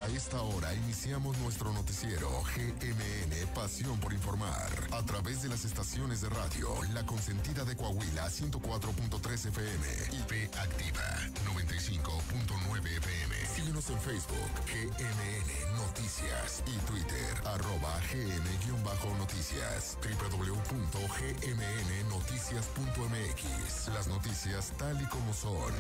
A esta hora iniciamos nuestro noticiero GMN Pasión por Informar a través de las estaciones de radio La Consentida de Coahuila 104.3 FM, IP Activa 95.9 FM. Síguenos en Facebook GMN Noticias y Twitter @GM_Noticias, www.gmnnoticias.mx. Las noticias tal y como son.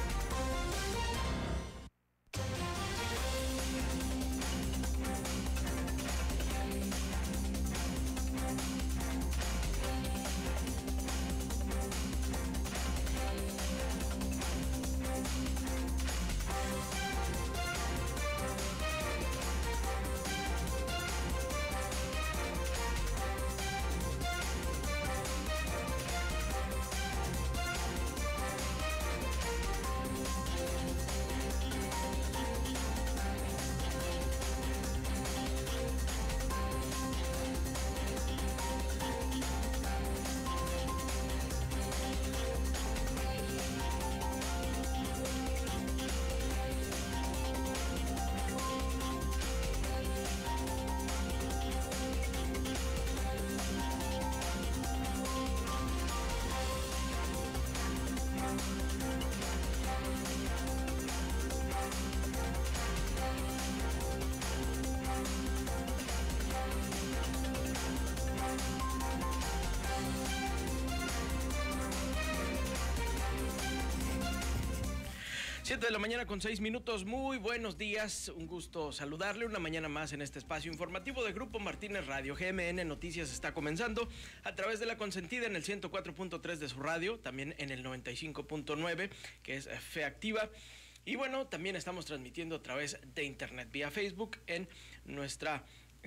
De la mañana con 6 minutos, muy buenos días, un gusto saludarle una mañana más en este espacio informativo de Grupo Martínez Radio. GMN Noticias está comenzando a través de La Consentida en el 104.3 de su radio, también en el 95.9 que es Fe Activa. Y bueno, también estamos transmitiendo a través de internet vía Facebook en nuestra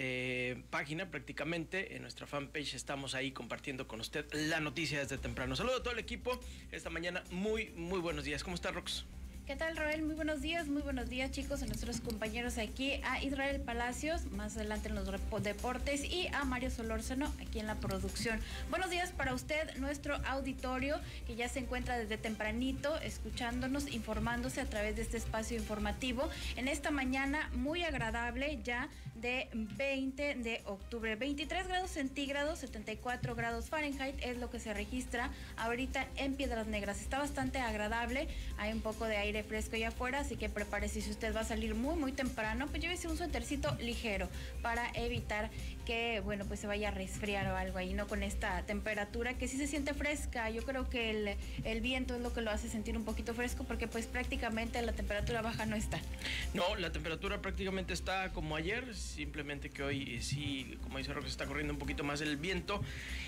página, prácticamente en nuestra fanpage estamos ahí compartiendo con usted la noticia desde temprano. Saludo a todo el equipo esta mañana, muy buenos días. ¿Cómo está, Rox? ¿Qué tal, Roel? Muy buenos días chicos, a nuestros compañeros aquí, a Israel Palacios, más adelante en los deportes, y a Mario Solórzano aquí en la producción. Buenos días para usted, nuestro auditorio, que ya se encuentra desde tempranito, escuchándonos, informándose a través de este espacio informativo, en esta mañana muy agradable, ya de 20 de octubre, 23 grados centígrados, 74 grados Fahrenheit, es lo que se registra ahorita en Piedras Negras. Está bastante agradable, hay un poco de aire fresco allá afuera, así que prepárese. Si usted va a salir muy temprano, pues llévese un suétercito ligero para evitar que, bueno, pues se vaya a resfriar o algo ahí, ¿no? Con esta temperatura que sí se siente fresca. Yo creo que el viento es lo que lo hace sentir un poquito fresco, porque pues prácticamente la temperatura baja no está. No, la temperatura prácticamente está como ayer, simplemente que hoy sí, como dice Roque, se está corriendo un poquito más el viento,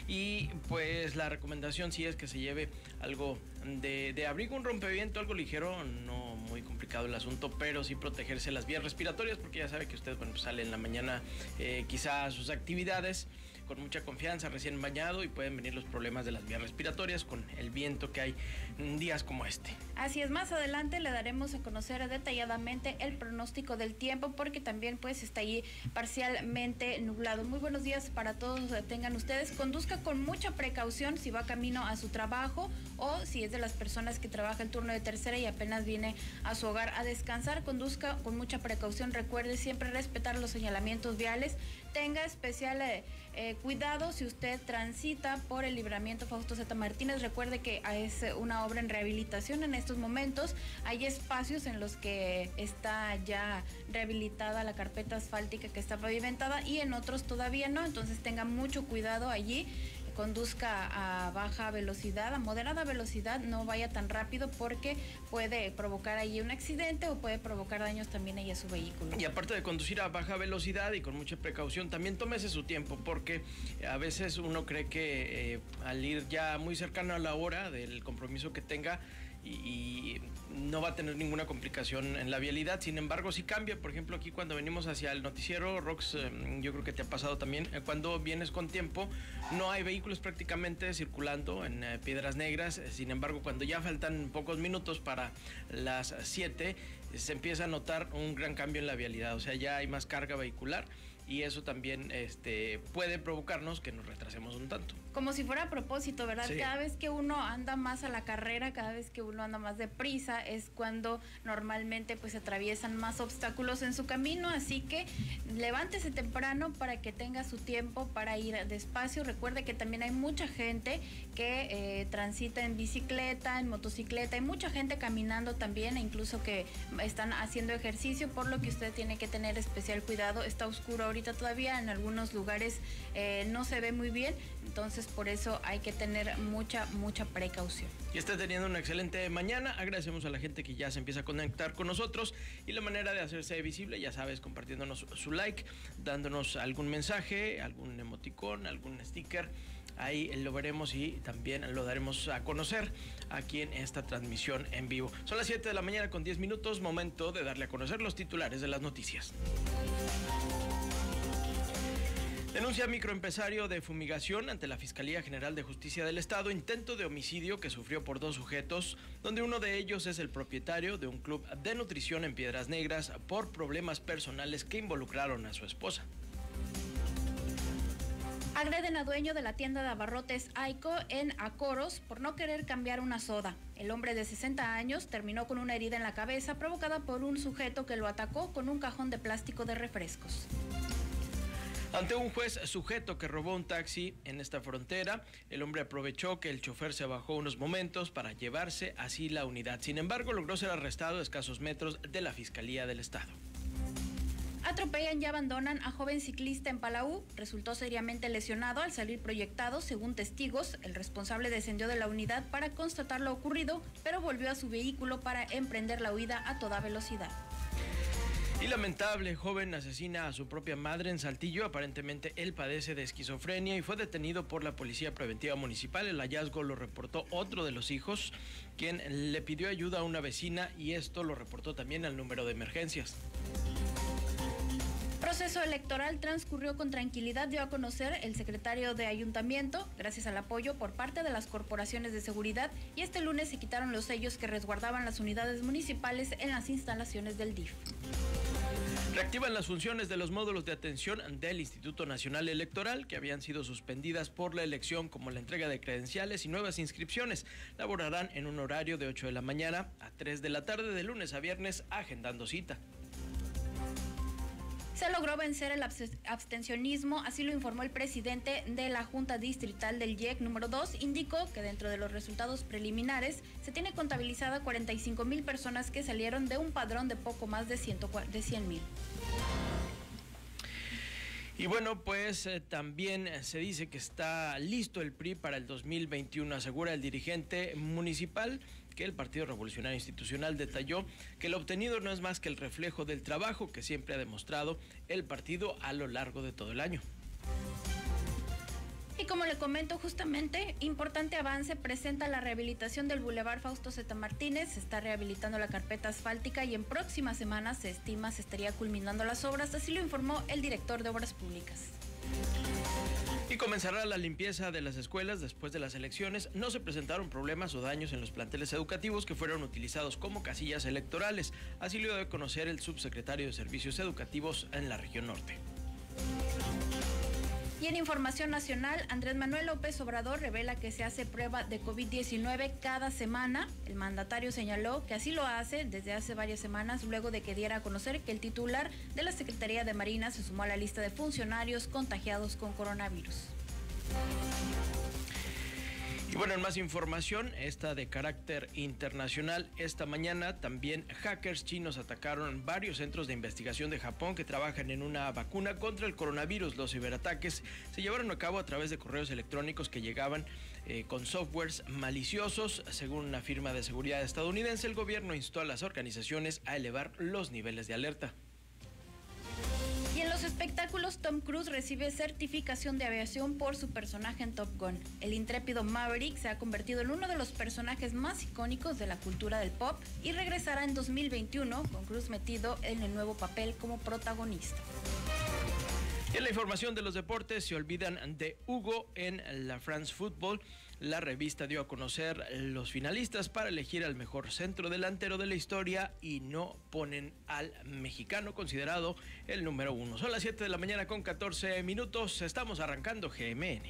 y pues la recomendación sí es que se lleve algo de abrigo, un rompeviento, algo ligero, no muy complicado el asunto, pero sí protegerse las vías respiratorias, porque ya sabe que usted, bueno, pues sale en la mañana quizá a sus actividades con mucha confianza, recién bañado, y pueden venir los problemas de las vías respiratorias con el viento que hay en días como este. Así es, más adelante le daremos a conocer detalladamente el pronóstico del tiempo, porque también pues está ahí parcialmente nublado. Muy buenos días para todos, tengan ustedes, conduzca con mucha precaución si va camino a su trabajo, o si es de las personas que trabaja el turno de tercera y apenas viene a su hogar a descansar, conduzca con mucha precaución. Recuerde siempre respetar los señalamientos viales, tenga especial cuidado si usted transita por el Libramiento Fausto Z. Martínez. Recuerde que es una obra en rehabilitación en estos momentos, hay espacios en los que está ya rehabilitada la carpeta asfáltica que está pavimentada, y en otros todavía no, entonces tenga mucho cuidado allí. Conduzca a baja velocidad, a moderada velocidad, no vaya tan rápido, porque puede provocar ahí un accidente o puede provocar daños también ahí a su vehículo. Y aparte de conducir a baja velocidad y con mucha precaución, también tómese su tiempo, porque a veces uno cree que al ir ya muy cercano a la hora del compromiso que tenga, y no va a tener ninguna complicación en la vialidad. Sin embargo, sí cambia. Por ejemplo, aquí cuando venimos hacia el noticiero, Rox, yo creo que te ha pasado también, cuando vienes con tiempo, no hay vehículos prácticamente circulando en Piedras Negras. Sin embargo, cuando ya faltan pocos minutos para las 7, se empieza a notar un gran cambio en la vialidad. O sea, ya hay más carga vehicular, y eso también puede provocarnos que nos retrasemos un tanto. Como si fuera a propósito, ¿verdad? Sí. Cada vez que uno anda más a la carrera, cada vez que uno anda más deprisa, es cuando normalmente pues se atraviesan más obstáculos en su camino, así que levántese temprano para que tenga su tiempo para ir despacio. Recuerde que también hay mucha gente que transita en bicicleta, en motocicleta, hay mucha gente caminando también, e incluso que están haciendo ejercicio, por lo que usted tiene que tener especial cuidado. Está oscuro ahorita todavía, en algunos lugares no se ve muy bien, entonces por eso hay que tener mucha precaución. Y está teniendo una excelente mañana. Agradecemos a la gente que ya se empieza a conectar con nosotros, y la manera de hacerse visible, ya sabes, compartiéndonos su like, dándonos algún mensaje, algún emoticón, algún sticker. Ahí lo veremos y también lo daremos a conocer aquí en esta transmisión en vivo. Son las 7 de la mañana con 10 minutos, momento de darle a conocer los titulares de las noticias. Denuncia microempresario de fumigación ante la Fiscalía General de Justicia del Estado intento de homicidio que sufrió por 2 sujetos, donde uno de ellos es el propietario de un club de nutrición en Piedras Negras por problemas personales que involucraron a su esposa. Agreden a dueño de la tienda de abarrotes Aico en Acoros por no querer cambiar una soda. El hombre de 60 años terminó con una herida en la cabeza provocada por un sujeto que lo atacó con un cajón de plástico de refrescos. Ante un juez sujeto que robó un taxi en esta frontera, el hombre aprovechó que el chofer se bajó unos momentos para llevarse así la unidad. Sin embargo, logró ser arrestado a escasos metros de la Fiscalía del Estado. Atropellan y abandonan a joven ciclista en Palau. Resultó seriamente lesionado al salir proyectado, según testigos. El responsable descendió de la unidad para constatar lo ocurrido, pero volvió a su vehículo para emprender la huida a toda velocidad. Y lamentable, joven asesina a su propia madre en Saltillo. Aparentemente él padece de esquizofrenia y fue detenido por la Policía Preventiva Municipal. El hallazgo lo reportó otro de los hijos, quien le pidió ayuda a una vecina, y esto lo reportó también al número de emergencias. Proceso electoral transcurrió con tranquilidad, dio a conocer el secretario de Ayuntamiento, gracias al apoyo por parte de las corporaciones de seguridad, y este lunes se quitaron los sellos que resguardaban las unidades municipales en las instalaciones del DIF. Reactivan las funciones de los módulos de atención del Instituto Nacional Electoral, que habían sido suspendidas por la elección, como la entrega de credenciales y nuevas inscripciones. Laborarán en un horario de 8 de la mañana a 3 de la tarde, de lunes a viernes, agendando cita. Se logró vencer el abstencionismo, así lo informó el presidente de la Junta Distrital del IEC número 2. Indicó que dentro de los resultados preliminares se tiene contabilizada 45,000 personas que salieron de un padrón de poco más de 100,000. Y bueno, pues también se dice que está listo el PRI para el 2021, asegura el dirigente municipal, que el Partido Revolucionario Institucional detalló que lo obtenido no es más que el reflejo del trabajo que siempre ha demostrado el partido a lo largo de todo el año. Y como le comento, justamente, importante avance presenta la rehabilitación del Boulevard Fausto Z. Martínez. Se está rehabilitando la carpeta asfáltica y en próximas semanas se estima se estaría culminando las obras, así lo informó el director de Obras Públicas. Y comenzará la limpieza de las escuelas después de las elecciones. No se presentaron problemas o daños en los planteles educativos que fueron utilizados como casillas electorales. Así lo dio a conocer el subsecretario de Servicios Educativos en la región norte. Y en información nacional, Andrés Manuel López Obrador revela que se hace prueba de COVID-19 cada semana. El mandatario señaló que así lo hace desde hace varias semanas, luego de que diera a conocer que el titular de la Secretaría de Marina se sumó a la lista de funcionarios contagiados con coronavirus. Y bueno, en más información, esta de carácter internacional, esta mañana también hackers chinos atacaron varios centros de investigación de Japón que trabajan en una vacuna contra el coronavirus. Los ciberataques se llevaron a cabo a través de correos electrónicos que llegaban con softwares maliciosos. Según una firma de seguridad estadounidense, el gobierno instó a las organizaciones a elevar los niveles de alerta. Y en los espectáculos, Tom Cruise recibe certificación de aviación por su personaje en Top Gun. El intrépido Maverick se ha convertido en uno de los personajes más icónicos de la cultura del pop y regresará en 2021 con Cruise metido en el nuevo papel como protagonista. Y en la información de los deportes, se olvidan de Hugo en la France Football. la revista dio a conocer los finalistas para elegir al mejor centro delantero de la historia y no ponen al mexicano considerado el número 1. Son las 7 de la mañana con 14 minutos. Estamos arrancando GMN.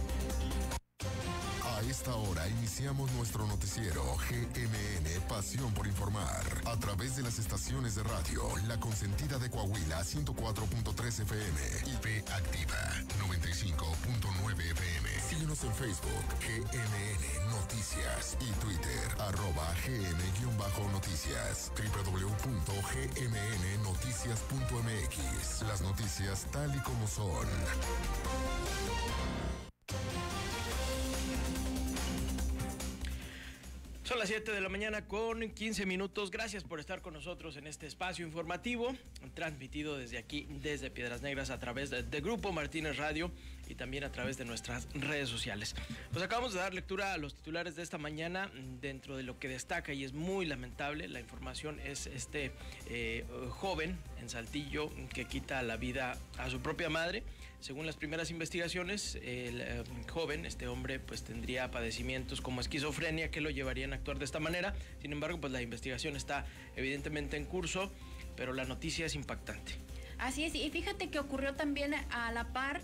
A esta hora iniciamos nuestro noticiero GMN Pasión por Informar a través de las estaciones de radio La Consentida de Coahuila 104.3 FM y P Activa 95.9 FM. Síguenos en Facebook GMN Noticias y Twitter @GM_Noticias, www.gmnnoticias.mx. Las noticias tal y como son. Son las 7 de la mañana con 15 minutos. Gracias por estar con nosotros en este espacio informativo, transmitido desde aquí, desde Piedras Negras, a través de Grupo Martínez Radio y también a través de nuestras redes sociales. Pues acabamos de dar lectura a los titulares de esta mañana. Dentro de lo que destaca, y es muy lamentable, la información es este joven en Saltillo que quita la vida a su propia madre. Según las primeras investigaciones, el joven, este hombre, pues tendría padecimientos como esquizofrenia que lo llevarían a actuar de esta manera. Sin embargo, pues la investigación está evidentemente en curso, pero la noticia es impactante. Así es, y fíjate que ocurrió también a la par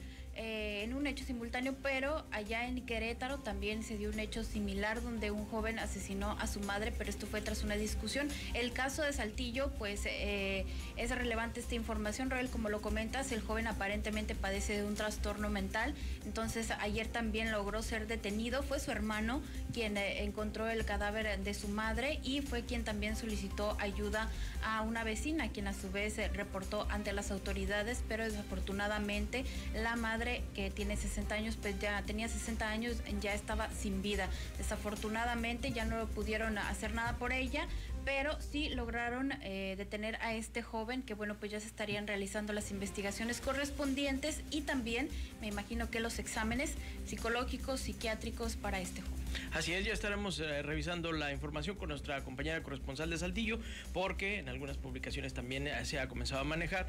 en un hecho simultáneo, pero allá en Querétaro también se dio un hecho similar donde un joven asesinó a su madre, pero esto fue tras una discusión. El caso de Saltillo, pues es relevante esta información, Roel, como lo comentas, el joven aparentemente padece de un trastorno mental, entonces ayer también logró ser detenido, fue su hermano quien encontró el cadáver de su madre y fue quien también solicitó ayuda a una vecina, quien a su vez reportó ante las autoridades, pero desafortunadamente la madre, que tiene 60 años, pues ya tenía 60 años, ya estaba sin vida. Desafortunadamente ya no pudieron hacer nada por ella, pero sí lograron detener a este joven, que bueno, pues ya se estarían realizando las investigaciones correspondientes y también me imagino que los exámenes psicológicos, psiquiátricos para este joven. Así es, ya estaremos revisando la información con nuestra compañera corresponsal de Saltillo, porque en algunas publicaciones también se ha comenzado a manejar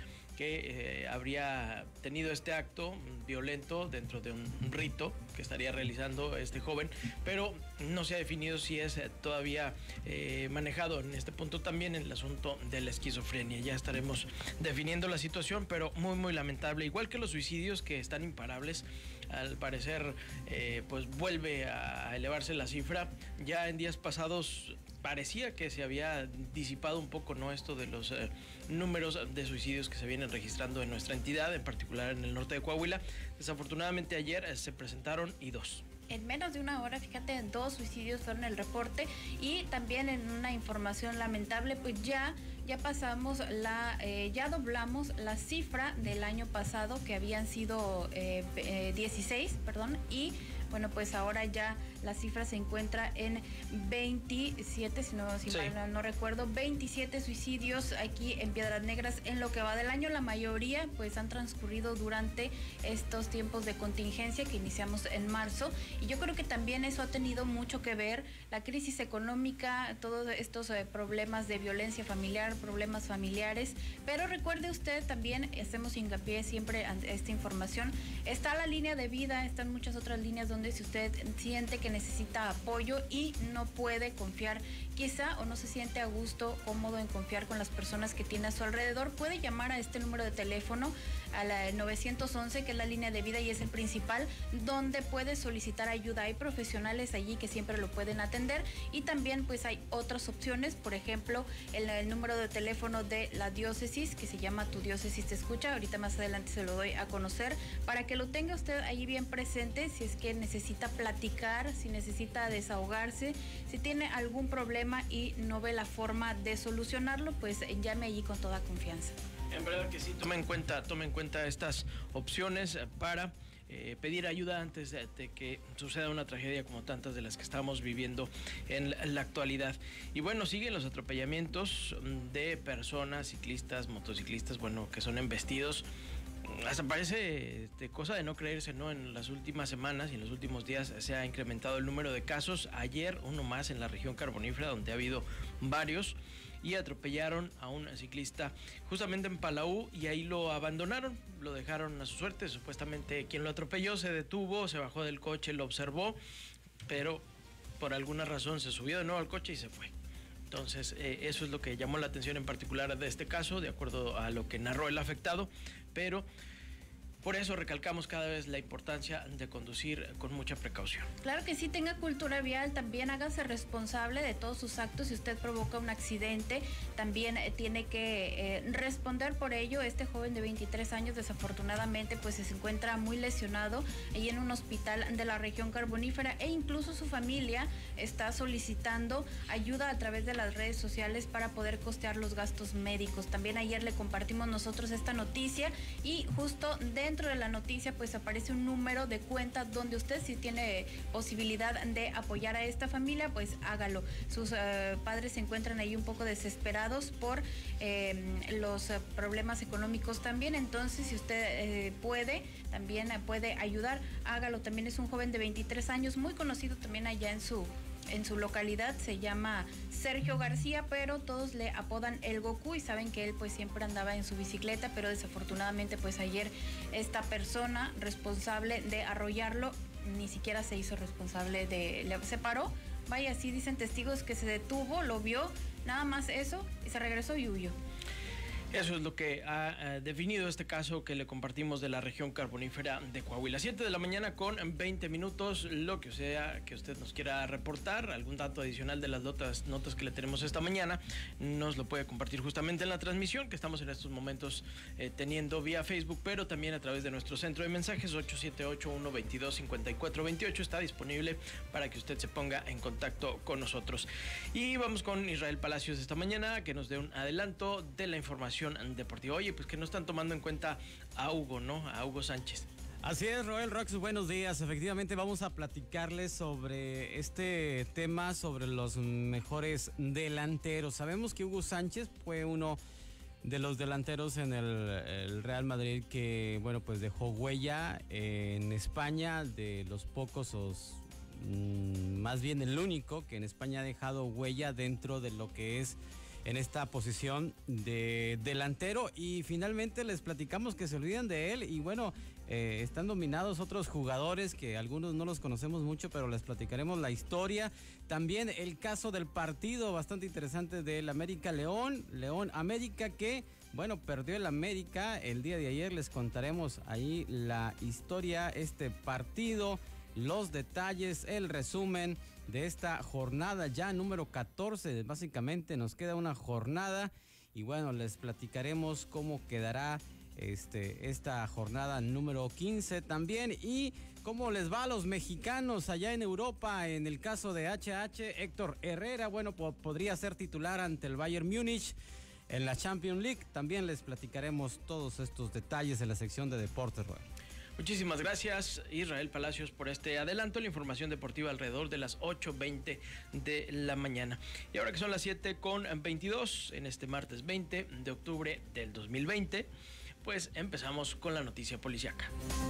que habría tenido este acto violento dentro de un rito que estaría realizando este joven, pero no se ha definido si es todavía manejado en este punto también el asunto de la esquizofrenia. Ya estaremos definiendo la situación, pero muy muy lamentable, igual que los suicidios que están imparables. Al parecer pues vuelve a elevarse la cifra. Ya en días pasados parecía que se había disipado un poco, ¿no?, esto de los números de suicidios que se vienen registrando en nuestra entidad, en particular en el norte de Coahuila. Desafortunadamente ayer se presentaron y 2. En menos de una hora, fíjate, 2 suicidios fueron el reporte y también en una información lamentable, pues ya pasamos ya doblamos la cifra del año pasado, que habían sido 16, y bueno, pues ahora ya la cifra se encuentra en 27, si mal no recuerdo, 27 suicidios aquí en Piedras Negras en lo que va del año. La mayoría pues han transcurrido durante estos tiempos de contingencia que iniciamos en marzo, y yo creo que también eso ha tenido mucho que ver, la crisis económica, todos estos problemas de violencia familiar, problemas familiares, pero recuerde usted también, hacemos hincapié siempre ante esta información, está la línea de vida, están muchas otras líneas donde si usted siente que necesita apoyo y no puede confiar quizá, o no se siente a gusto, cómodo en confiar con las personas que tiene a su alrededor, puede llamar a este número de teléfono, a la 911, que es la línea de vida y es el principal, donde puede solicitar ayuda. Hay profesionales allí que siempre lo pueden atender, y también pues hay otras opciones, por ejemplo, el número de teléfono de la diócesis, que se llama Tu Diócesis Te Escucha. Ahorita más adelante se lo doy a conocer para que lo tenga usted ahí bien presente, si es que necesita platicar, si necesita desahogarse, si tiene algún problema y no ve la forma de solucionarlo, pues llame allí con toda confianza. En verdad que sí, tome en cuenta estas opciones para pedir ayuda antes de que suceda una tragedia como tantas de las que estamos viviendo en la actualidad. Y bueno, siguen los atropellamientos de personas, ciclistas, motociclistas, bueno, que son embestidos. Hasta parece cosa de no creerse, ¿no? En las últimas semanas y en los últimos días se ha incrementado el número de casos. Ayer uno más en la región carbonífera, donde ha habido varios, y atropellaron a un ciclista justamente en Palau, y ahí lo abandonaron, lo dejaron a su suerte. Supuestamente quien lo atropelló se detuvo, se bajó del coche, lo observó, pero por alguna razón se subió de nuevo al coche y se fue. Entonces, eso es lo que llamó la atención en particular de este caso, de acuerdo a lo que narró el afectado, pero por eso recalcamos cada vez la importancia de conducir con mucha precaución. Claro que sí, tenga cultura vial, también hágase responsable de todos sus actos. Si usted provoca un accidente, también tiene que responder por ello. Este joven de 23 años, desafortunadamente, pues se encuentra muy lesionado ahí en un hospital de la región carbonífera, e incluso su familia está solicitando ayuda a través de las redes sociales para poder costear los gastos médicos. También ayer le compartimos nosotros esta noticia, y justo dentro de la noticia pues aparece un número de cuenta donde usted, si tiene posibilidad de apoyar a esta familia, pues hágalo. Sus padres se encuentran ahí un poco desesperados por los problemas económicos también. Entonces, si usted puede, también puede ayudar, hágalo. También es un joven de 23 años, muy conocido también allá en su localidad. Se llama Sergio García, pero todos le apodan el Goku, y saben que él pues siempre andaba en su bicicleta, pero desafortunadamente pues ayer esta persona responsable de arrollarlo ni siquiera se hizo responsable se paró, vaya, así dicen testigos, que se detuvo, lo vio, nada más eso, y se regresó y huyó. Eso es lo que ha definido este caso que le compartimos de la región carbonífera de Coahuila. 7 de la mañana con 20 minutos, lo que sea que usted nos quiera reportar, algún dato adicional de las notas que le tenemos esta mañana, nos lo puede compartir justamente en la transmisión que estamos en estos momentos teniendo vía Facebook, pero también a través de nuestro centro de mensajes 878-122-5428. Está disponible para que usted se ponga en contacto con nosotros. Y vamos con Israel Palacios esta mañana, que nos dé un adelanto de la información deportiva. Oye, pues que no están tomando en cuenta a Hugo, ¿no? A Hugo Sánchez. Así es, Roel Rox, buenos días. Efectivamente vamos a platicarles sobre este tema, sobre los mejores delanteros. Sabemos que Hugo Sánchez fue uno de los delanteros en el Real Madrid que, bueno, pues dejó huella en España, de los pocos, más bien el único que en España ha dejado huella dentro de lo que es en esta posición de delantero. Y finalmente les platicamos que se olvidan de él, y bueno, están dominados otros jugadores que algunos no los conocemos mucho, pero les platicaremos la historia. También el caso del partido bastante interesante del América León América, que bueno, perdió el América el día de ayer. Les contaremos ahí la historia, este partido, los detalles, el resumen de esta jornada ya número 14, básicamente nos queda una jornada, y bueno, les platicaremos cómo quedará esta jornada número 15 también, y cómo les va a los mexicanos allá en Europa. En el caso de HH, Héctor Herrera, bueno, podría ser titular ante el Bayern Múnich en la Champions League. También les platicaremos todos estos detalles en la sección de Deportes, Roel. Muchísimas gracias, Israel Palacios, por este adelanto. La información deportiva alrededor de las 8:20 de la mañana. Y ahora que son las 7:22, en este martes 20 de octubre del 2020, pues empezamos con la noticia policíaca.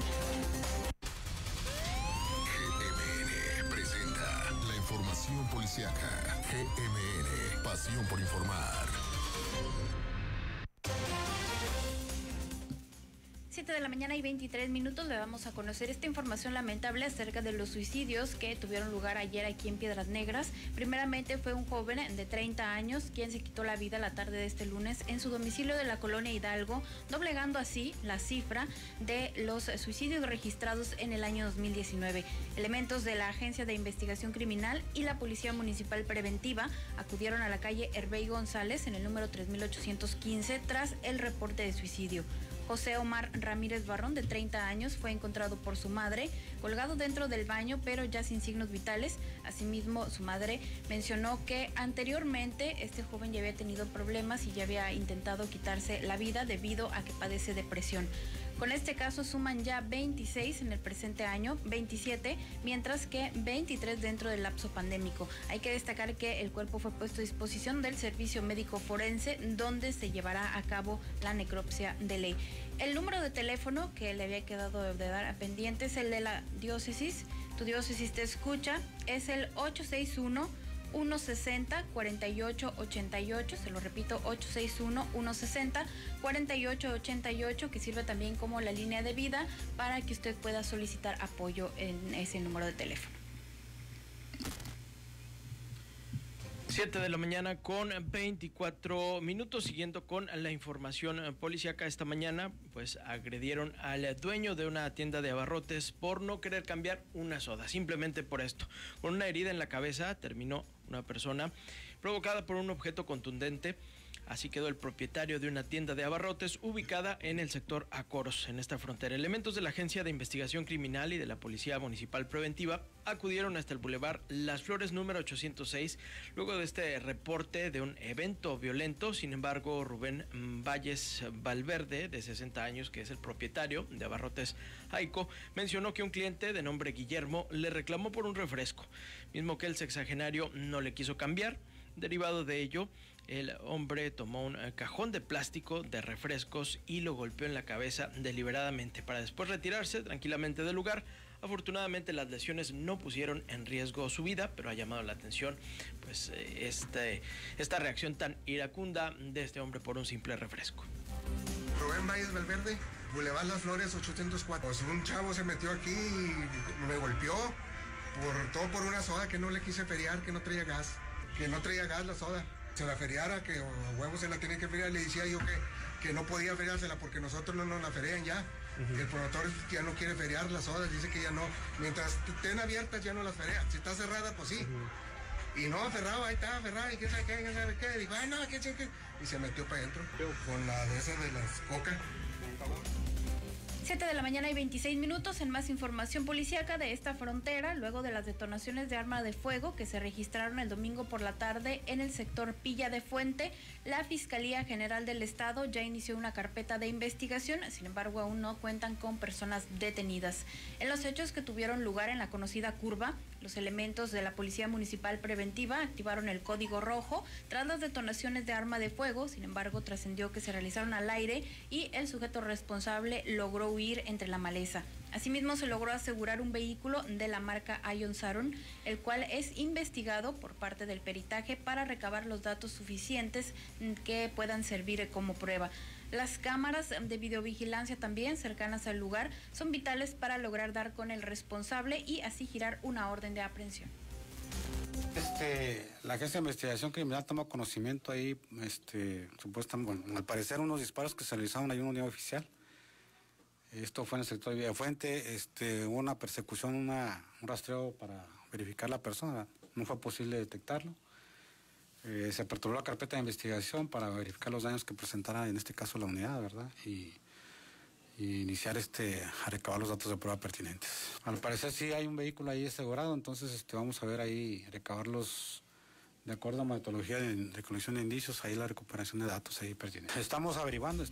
GMN presenta la información policíaca. GMN, pasión por informar. 7 de la mañana y 23 minutos, le vamos a conocer esta información lamentable acerca de los suicidios que tuvieron lugar ayer aquí en Piedras Negras. Primeramente fue un joven de 30 años quien se quitó la vida la tarde de este lunes en su domicilio de la colonia Hidalgo, doblegando así la cifra de los suicidios registrados en el año 2019. Elementos de la Agencia de Investigación Criminal y la Policía Municipal Preventiva acudieron a la calle Hervey González en el número 3815 tras el reporte de suicidio. José Omar Ramírez Barrón, de 30 años, fue encontrado por su madre colgado dentro del baño, pero ya sin signos vitales. Asimismo, su madre mencionó que anteriormente este joven ya había tenido problemas y ya había intentado quitarse la vida debido a que padece depresión. Con este caso suman ya 26 en el presente año, 27, mientras que 23 dentro del lapso pandémico. Hay que destacar que el cuerpo fue puesto a disposición del Servicio Médico Forense, donde se llevará a cabo la necropsia de ley. El número de teléfono que le había quedado de dar a pendiente es el de la diócesis. Tu diócesis te escucha, es el 861-160-4888, se lo repito, 861-160-4888, que sirve también como la línea de vida para que usted pueda solicitar apoyo en ese número de teléfono. 7 de la mañana con 24 minutos, siguiendo con la información policíaca. Esta mañana pues agredieron al dueño de una tienda de abarrotes por no querer cambiar una soda, simplemente por esto. Con una herida en la cabeza terminó una persona provocada por un objeto contundente. Así quedó el propietario de una tienda de abarrotes ubicada en el sector Acoros, en esta frontera. Elementos de la Agencia de Investigación Criminal y de la Policía Municipal Preventiva acudieron hasta el bulevar Las Flores número 806, luego de este reporte de un evento violento. Sin embargo, Rubén Valles Valverde, de 60 años, que es el propietario de abarrotes Aico, mencionó que un cliente de nombre Guillermo le reclamó por un refresco, mismo que el sexagenario no le quiso cambiar. Derivado de ello, el hombre tomó un cajón de plástico de refrescos y lo golpeó en la cabeza deliberadamente para después retirarse tranquilamente del lugar. Afortunadamente las lesiones no pusieron en riesgo su vida, pero ha llamado la atención pues esta reacción tan iracunda de este hombre por un simple refresco. Rubén Valles Valverde, Boulevard Las Flores 804. Pues un chavo se metió aquí y me golpeó por una soda que no le quise feriar, que no traía gas la soda. Se la feriara, que a huevos se la tenía que feriar. Le decía yo que no podía feriársela porque nosotros no nos la ferían ya. Que el promotor ya no quiere feriar las sodas, dice que ya no. Mientras estén abiertas ya no las feria. Si está cerrada, pues sí. Y no, aferrado, ahí está, aferrado, y quién sabe qué. Dijo, ay no, quién sabe qué. Y se metió para adentro con la de esas de las coca. 7 de la mañana y 26 minutos. En más información policíaca de esta frontera, luego de las detonaciones de arma de fuego que se registraron el domingo por la tarde en el sector Pilla de Fuente, la Fiscalía General del Estado ya inició una carpeta de investigación. Sin embargo, aún no cuentan con personas detenidas. En los hechos que tuvieron lugar en la conocida curva, los elementos de la Policía Municipal Preventiva activaron el código rojo tras las detonaciones de arma de fuego. Sin embargo, trascendió que se realizaron al aire y el sujeto responsable logró huir entre la maleza. Asimismo, se logró asegurar un vehículo de la marca Ion Saron, el cual es investigado por parte del peritaje para recabar los datos suficientes que puedan servir como prueba. Las cámaras de videovigilancia también cercanas al lugar son vitales para lograr dar con el responsable y así girar una orden de aprehensión. La Agencia de Investigación Criminal toma conocimiento ahí, supuestamente, al parecer unos disparos que se realizaron ahí en una unidad oficial. Esto fue en el sector de Villa Fuente. Hubo una persecución, un rastreo para verificar la persona. No fue posible detectarlo. Se aperturó la carpeta de investigación para verificar los daños que presentara, en este caso, la unidad, ¿verdad? Y iniciar a recabar los datos de prueba pertinentes. Al parecer sí hay un vehículo ahí asegurado, entonces vamos a ver ahí, recabarlos de acuerdo a metodología de recolección de indicios, ahí la recuperación de datos ahí pertinentes. Estamos averiguando,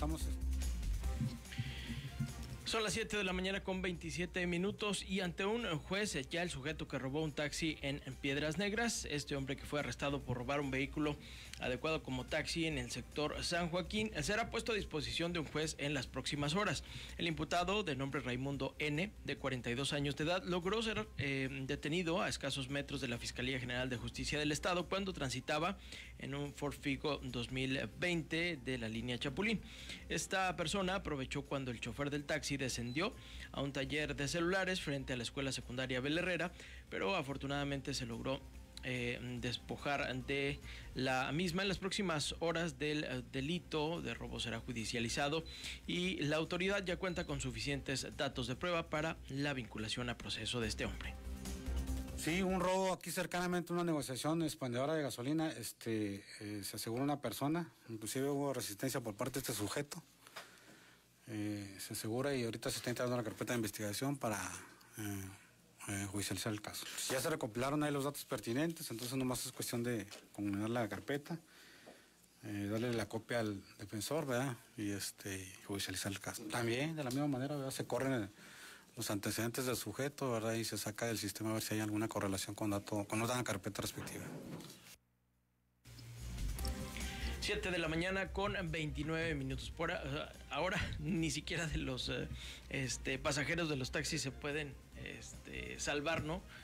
Son las 7 de la mañana con 27 minutos y ante un juez ya el sujeto que robó un taxi en Piedras Negras, este hombre que fue arrestado por robar un vehículo adecuado como taxi en el sector San Joaquín, será puesto a disposición de un juez en las próximas horas. El imputado, de nombre Raimundo N., de 42 años de edad, logró ser detenido a escasos metros de la Fiscalía General de Justicia del Estado cuando transitaba en un Ford Figo 2020 de la línea Chapulín. Esta persona aprovechó cuando el chofer del taxi descendió a un taller de celulares frente a la escuela secundaria Bel Herrera, pero afortunadamente se logró despojar de la misma. En las próximas horas del delito de robo será judicializado y la autoridad ya cuenta con suficientes datos de prueba para la vinculación a proceso de este hombre. Sí, un robo aquí cercanamente, una negociación expendedora de gasolina, se asegura una persona, inclusive hubo resistencia por parte de este sujeto. Se asegura y ahorita se está integrando la carpeta de investigación para judicializar el caso. Ya se recopilaron ahí los datos pertinentes, entonces nomás es cuestión de comunicar la carpeta, darle la copia al defensor, ¿verdad? Y judicializar el caso. También, de la misma manera, ¿verdad? Se corren los antecedentes del sujeto, ¿verdad? Y se saca del sistema a ver si hay alguna correlación con la carpeta respectiva. 7 de la mañana con 29 minutos. Ahora ni siquiera de los pasajeros de los taxis se pueden salvar, ¿no?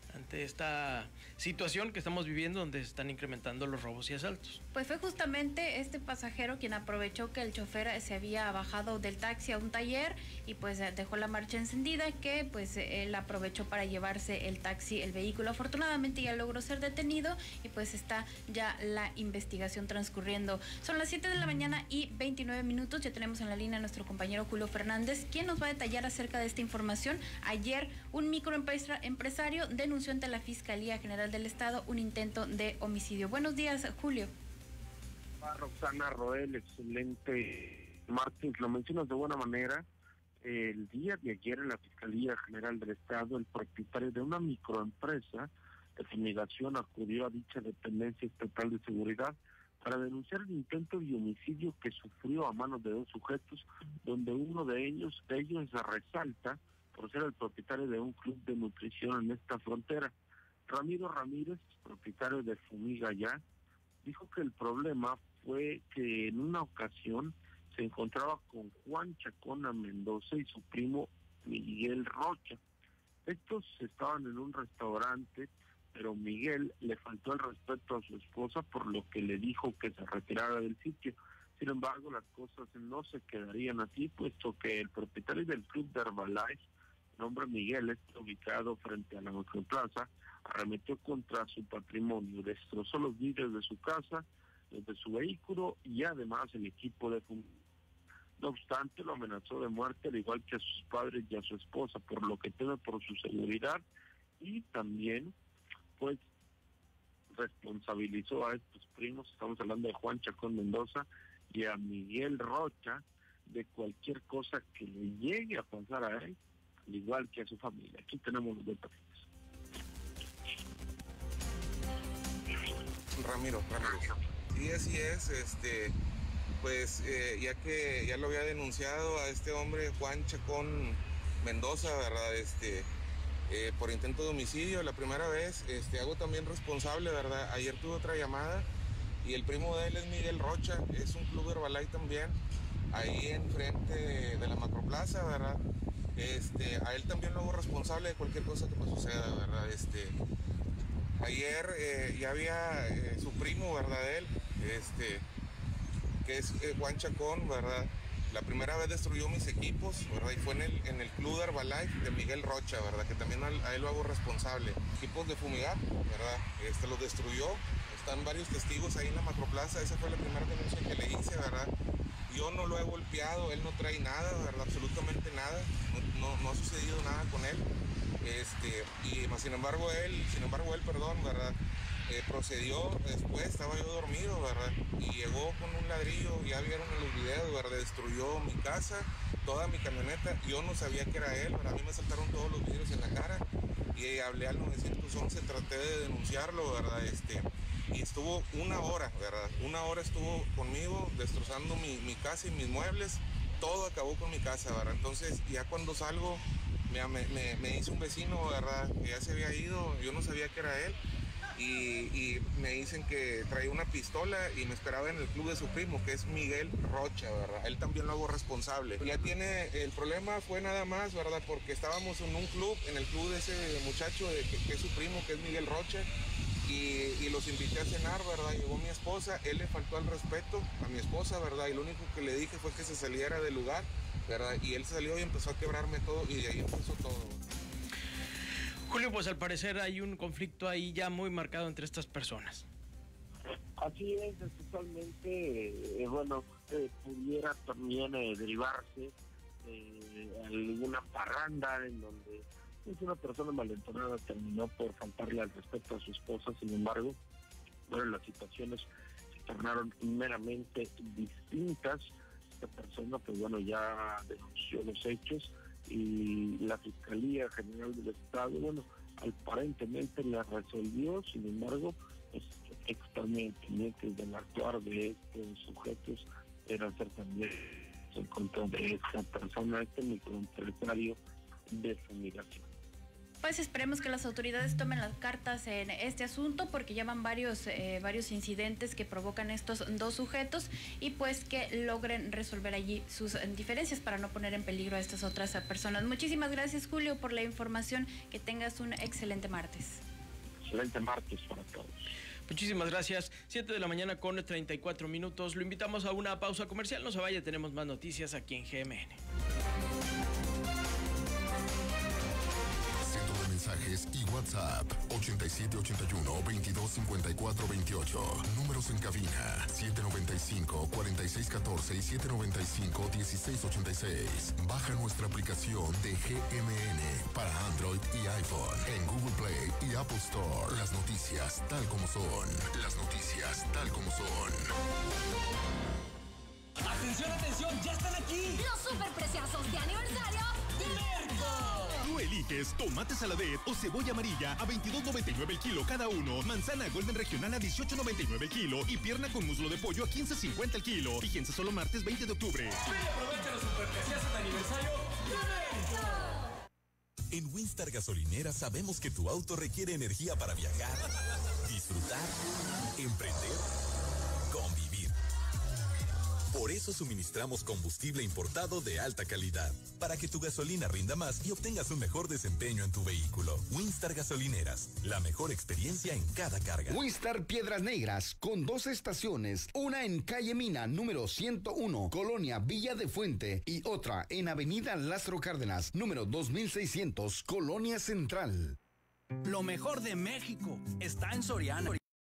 ante esta situación que estamos viviendo donde se están incrementando los robos y asaltos? Pues fue justamente este pasajero quien aprovechó que el chofer se había bajado del taxi a un taller y pues dejó la marcha encendida, que pues él aprovechó para llevarse el taxi, el vehículo. Afortunadamente ya logró ser detenido y pues está ya la investigación transcurriendo. Son las 7 de la mañana y 29 minutos. Ya tenemos en la línea a nuestro compañero Julio Fernández, quien nos va a detallar acerca de esta información. Ayer un microempresario denunció ante la Fiscalía General del Estado un intento de homicidio. Buenos días, Julio. Roxana, Roel, excelente martes. Lo mencionas de buena manera. El día de ayer en la Fiscalía General del Estado, el propietario de una microempresa de fumigación acudió a dicha dependencia estatal de seguridad para denunciar el intento de homicidio que sufrió a manos de 2 sujetos, donde uno de ellos se resalta por ser el propietario de un club de nutrición en esta frontera. Ramiro Ramírez, propietario de Fumiga Ya, dijo que el problema fue que en una ocasión se encontraba con Juan Chacona Mendoza y su primo Miguel Rocha. Estos estaban en un restaurante, pero Miguel le faltó el respeto a su esposa, por lo que le dijo que se retirara del sitio. Sin embargo, las cosas no se quedarían así, puesto que el propietario del club de Herbalife, nombre Miguel, está ubicado frente a la Macroplaza, arremetió contra su patrimonio, destrozó los vidrios de su casa, los de su vehículo y además el equipo de fumigación. No obstante, lo amenazó de muerte, al igual que a sus padres y a su esposa, por lo que teme por su seguridad, y también pues responsabilizó a estos primos, estamos hablando de Juan Chacón Mendoza y a Miguel Rocha, de cualquier cosa que le llegue a pasar a él, al igual que a su familia. Aquí tenemos los detalles. Ramiro. Sí, así es, pues ya lo había denunciado a este hombre Juan Chacón Mendoza, ¿verdad? Por intento de homicidio la primera vez, hago también responsable, ¿verdad? Ayer tuve otra llamada y el primo de él es Miguel Rocha, es un club Herbalife también, ahí enfrente de la Macroplaza, ¿verdad? A él también lo hago responsable de cualquier cosa que me suceda, ¿verdad? Ayer ya había su primo, ¿verdad? Él, que es Juan Chacón, ¿verdad? La primera vez destruyó mis equipos, ¿verdad? Y fue en el club Herbalife de Miguel Rocha, ¿verdad? Que también a él lo hago responsable. Equipos de fumigar, ¿verdad? Los destruyó. Están varios testigos ahí en la Macroplaza. Esa fue la primera denuncia que le hice, ¿verdad? Yo no lo he golpeado, él no trae nada, ¿verdad? Absolutamente nada. No ha sucedido nada con él. Sin embargo él, ¿verdad? Procedió después, estaba yo dormido, ¿verdad? Y llegó con un ladrillo, ya vieron en los videos, ¿verdad? Destruyó mi casa, toda mi camioneta. Yo no sabía que era él, ¿verdad? A mí me saltaron todos los vidrios en la cara y hablé al 911, traté de denunciarlo, ¿verdad? Y estuvo 1 hora, ¿verdad? 1 hora estuvo conmigo destrozando mi casa y mis muebles. Todo acabó con mi casa, ¿verdad? Entonces ya cuando salgo me dice un vecino, ¿verdad? Que ya se había ido, yo no sabía que era él. Y me dicen que traía una pistola y me esperaba en el club de su primo, que es Miguel Rocha, ¿verdad? Él también lo hago responsable. El problema fue nada más, ¿verdad? Porque estábamos en un club, en el club de ese muchacho que es su primo, que es Miguel Rocha, y los invité a cenar, ¿verdad? Llegó mi esposa, él le faltó al respeto a mi esposa, ¿verdad? Y lo único que le dije fue que se saliera del lugar, ¿verdad? Y él salió y empezó a quebrarme todo, y de ahí empezó todo. Julio, pues al parecer hay un conflicto ahí ya muy marcado entre estas personas. Así es totalmente, pudiera también derivarse alguna parranda en donde una persona malentonada terminó por faltarle al respeto a su esposa. Sin embargo, las situaciones se tornaron meramente distintas. Esta persona, ya denunció los hechos y la Fiscalía General del Estado, aparentemente la resolvió. Sin embargo, extrañamente pendientes del actuar de estos sujetos era hacer también en contra de esta persona, este microempresario de fumigación. pues esperemos que las autoridades tomen las cartas en este asunto, porque ya van varios incidentes que provocan estos dos sujetos, y pues que logren resolver allí sus diferencias para no poner en peligro a estas otras personas. Muchísimas gracias, Julio, por la información. Que tengas un excelente martes. Excelente martes para todos. Muchísimas gracias. 7 de la mañana con 34 minutos. Lo invitamos a una pausa comercial. No se vaya, tenemos más noticias aquí en GMN. Centro de mensajes y WhatsApp 8781-225428. Números en cabina 795-4614 y 795-1686. Baja nuestra aplicación de GMN para Android y iPhone en Google Play y Apple Store. Las noticias tal como son. Las noticias tal como son. ¡Atención, atención! ¡Ya están aquí! ¡Los superpreciazos de aniversario de Merco! Tú eliges tomate saladet o cebolla amarilla a $22.99 el kilo cada uno, manzana golden regional a $18.99 el kilo y pierna con muslo de pollo a $15.50 el kilo. Fíjense solo martes 20 de octubre. ¡Ven y aprovecha los superpreciazos de aniversario de Merco! En Winstar Gasolinera sabemos que tu auto requiere energía para viajar, disfrutar, emprender, convivir. Por eso suministramos combustible importado de alta calidad, para que tu gasolina rinda más y obtengas un mejor desempeño en tu vehículo. Winstar Gasolineras, la mejor experiencia en cada carga. Winstar Piedras Negras, con 2 estaciones, una en calle Mina, número 101, Colonia Villa de Fuente, y otra en avenida Lázaro Cárdenas, número 2600, Colonia Central. Lo mejor de México está en Soriana.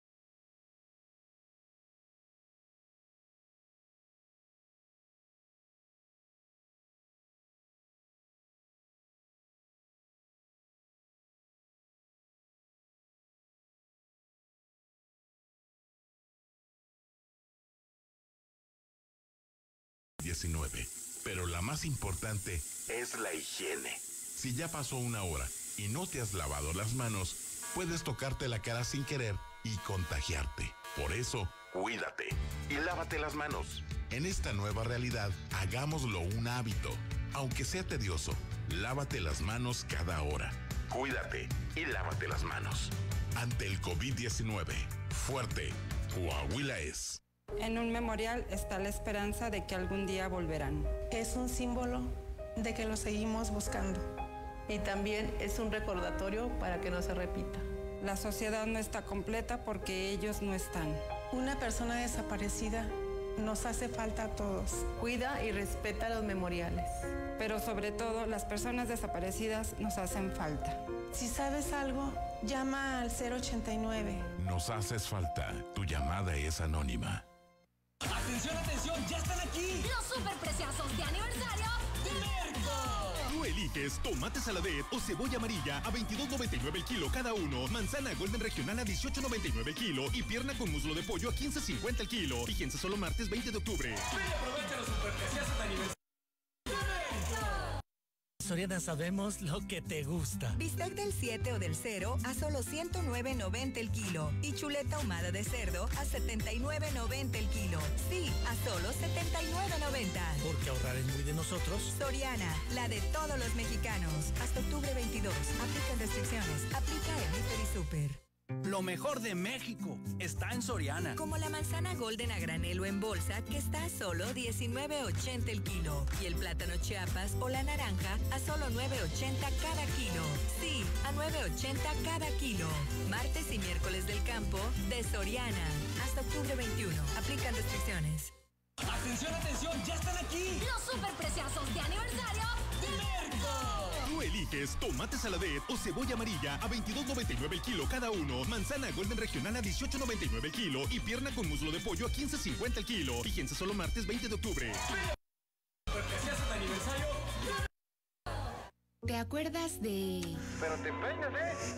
Pero la más importante es la higiene. Si ya pasó una hora y no te has lavado las manos, puedes tocarte la cara sin querer y contagiarte. Por eso, cuídate y lávate las manos. En esta nueva realidad, hagámoslo un hábito. Aunque sea tedioso, lávate las manos cada hora. Cuídate y lávate las manos. Ante el COVID-19, fuerte, Coahuila es. En un memorial está la esperanza de que algún día volverán. Es un símbolo de que lo seguimos buscando. Y también es un recordatorio para que no se repita. La sociedad no está completa porque ellos no están. Una persona desaparecida nos hace falta a todos. Cuida y respeta los memoriales. Pero sobre todo, las personas desaparecidas nos hacen falta. Si sabes algo, llama al 089. Nos haces falta. Tu llamada es anónima. ¡Atención, atención! ¡Ya están aquí! ¡Los superpreciazos de aniversario de Merco! Tú eliges tomate saladet o cebolla amarilla a $22.99 el kilo cada uno, manzana golden regional a $18.99 el kilo y pierna con muslo de pollo a $15.50 el kilo. Fíjense solo martes 20 de octubre. ¡Ven y aprovecha los superpreciazos de aniversario! Soriana sabemos lo que te gusta. Bistec del 7 o del 0 a solo $109.90 el kilo. Y chuleta ahumada de cerdo a $79.90 el kilo. Sí, a solo $79.90. Porque ahorrar es muy de nosotros. Soriana, la de todos los mexicanos. Hasta octubre 22. Aplican restricciones. Aplica en Hiper y Super. Lo mejor de México está en Soriana. Como la manzana golden a granelo en bolsa, que está a solo $19.80 el kilo. Y el plátano Chiapas o la naranja a solo $9.80 cada kilo. Sí, a $9.80 cada kilo. Martes y miércoles del campo de Soriana. Hasta octubre 21. Aplican restricciones. ¡Atención, atención! ¡Ya están aquí! ¡Los superpreciazos de aniversario de Merco! Tú eliges tomate saladet o cebolla amarilla a $22.99 el kilo cada uno, manzana golden regional a $18.99 el kilo y pierna con muslo de pollo a $15.50 el kilo. Fíjense solo martes 20 de octubre. ¡Superpreciazos de aniversario! ¿Te acuerdas de...? Pero te peinas,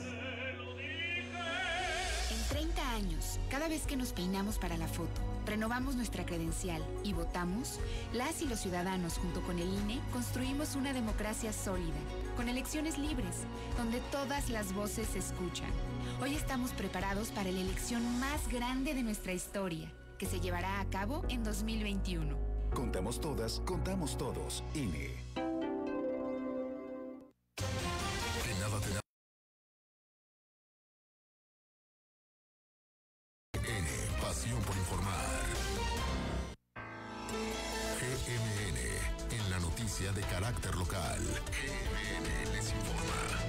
En 30 años, cada vez que nos peinamos para la foto, renovamos nuestra credencial y votamos, las y los ciudadanos junto con el INE construimos una democracia sólida, con elecciones libres, donde todas las voces se escuchan. Hoy estamos preparados para la elección más grande de nuestra historia, que se llevará a cabo en 2021. Contamos todas, contamos todos. INE. noticia de carácter local. GMN les informa.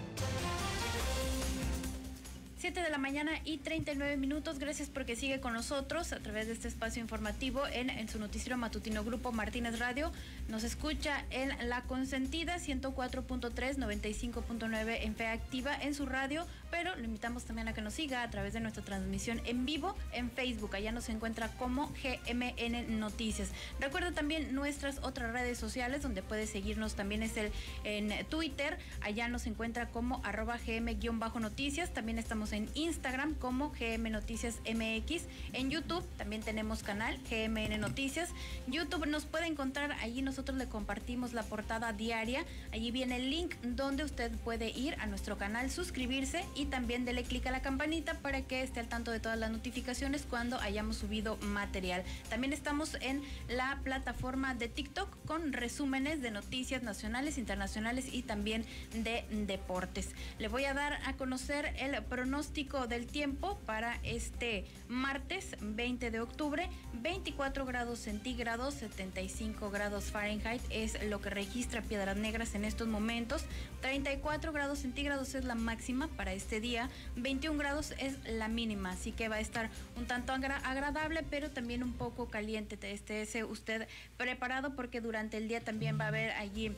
7 de la mañana y 39 minutos. Gracias porque sigue con nosotros a través de este espacio informativo en su noticiero matutino Grupo Martínez Radio. Nos escucha en La Consentida 104.3, 95.9 en Fe Activa en su radio, pero lo invitamos también a que nos siga a través de nuestra transmisión en vivo en Facebook. Allá nos encuentra como GMN Noticias. Recuerda también nuestras otras redes sociales donde puede seguirnos, también es en Twitter. Allá nos encuentra como @gm_noticias. También estamos en Instagram como GM Noticias MX. En YouTube también tenemos canal GMN Noticias. YouTube nos puede encontrar, allí nosotros le compartimos la portada diaria. Allí viene el link donde usted puede ir a nuestro canal, suscribirse y también dele clic a la campanita para que esté al tanto de todas las notificaciones cuando hayamos subido material. También estamos en la plataforma de TikTok con resúmenes de noticias nacionales, internacionales y también de deportes. Le voy a dar a conocer el pronóstico del tiempo para este martes 20 de octubre. 24 grados centígrados, 75 grados Fahrenheit es lo que registra Piedras Negras en estos momentos. 34 grados centígrados es la máxima para este día. 21 grados es la mínima, así que va a estar un tanto agradable, pero también un poco caliente. Esté usted preparado porque durante el día también va a haber allí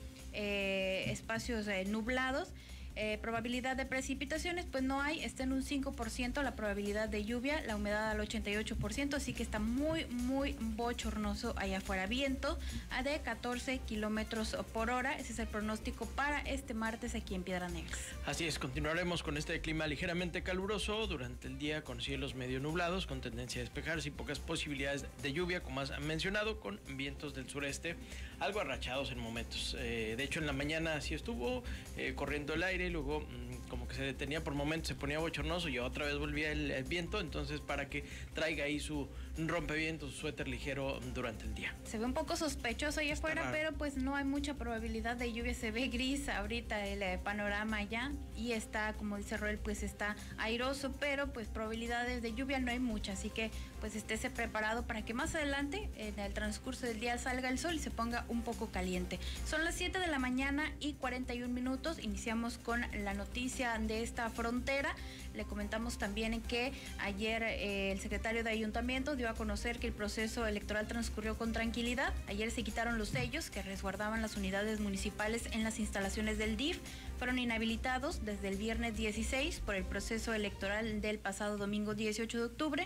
espacios nublados. Probabilidad de precipitaciones, pues no hay, está en un 5% la probabilidad de lluvia, la humedad al 88%, así que está muy, muy bochornoso allá afuera. Viento de 14 kilómetros por hora. Ese es el pronóstico para este martes aquí en Piedras Negras. Así es, continuaremos con este clima ligeramente caluroso durante el día, con cielos medio nublados, con tendencia a despejarse y pocas posibilidades de lluvia, como has mencionado, con vientos del sureste algo arrachados en momentos. De hecho, en la mañana así estuvo corriendo el aire, y luego como que se detenía por momentos, se ponía bochornoso y otra vez volvía el viento, entonces para que traiga ahí su rompevientos, su suéter ligero durante el día. Se ve un poco sospechoso allá afuera, pero pues no hay mucha probabilidad de lluvia, se ve gris ahorita el panorama ya y está, como dice Roel, pues está airoso, pero pues probabilidades de lluvia no hay muchas, así que pues estése preparado para que más adelante en el transcurso del día salga el sol y se ponga un poco caliente. Son las 7 de la mañana y 41 minutos, iniciamos con la noticia de esta frontera. Le comentamos también que ayer el secretario de Ayuntamiento dio a conocer que el proceso electoral transcurrió con tranquilidad. Ayer se quitaron los sellos que resguardaban las unidades municipales en las instalaciones del DIF. Fueron inhabilitados desde el viernes 16 por el proceso electoral del pasado domingo 18 de octubre.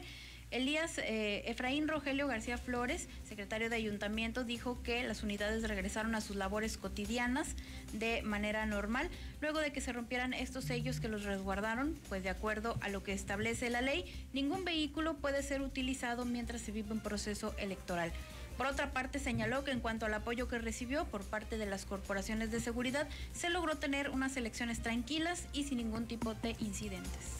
Efraín Rogelio García Flores, secretario de Ayuntamiento, dijo que las unidades regresaron a sus labores cotidianas de manera normal, luego de que se rompieran estos sellos que los resguardaron, pues de acuerdo a lo que establece la ley, ningún vehículo puede ser utilizado mientras se vive un proceso electoral. Por otra parte, señaló que en cuanto al apoyo que recibió por parte de las corporaciones de seguridad, se logró tener unas elecciones tranquilas y sin ningún tipo de incidentes.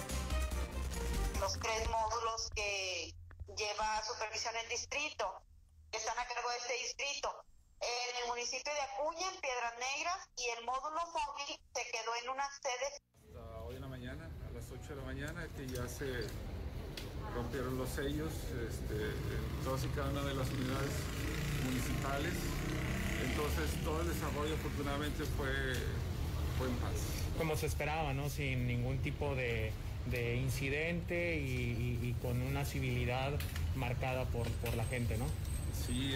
Los 3 módulos que lleva supervisión el distrito, que están a cargo de este distrito. En el municipio de Acuña, en Piedras Negras, y el módulo móvil se quedó en una sede. Hasta hoy en la mañana, a las 8 de la mañana, que ya se rompieron los sellos en todas y cada una de las unidades municipales. Entonces todo el desarrollo afortunadamente fue en paz. Como se esperaba, ¿no? Sin ningún tipo de incidente y con una civilidad marcada por la gente, ¿no? Sí,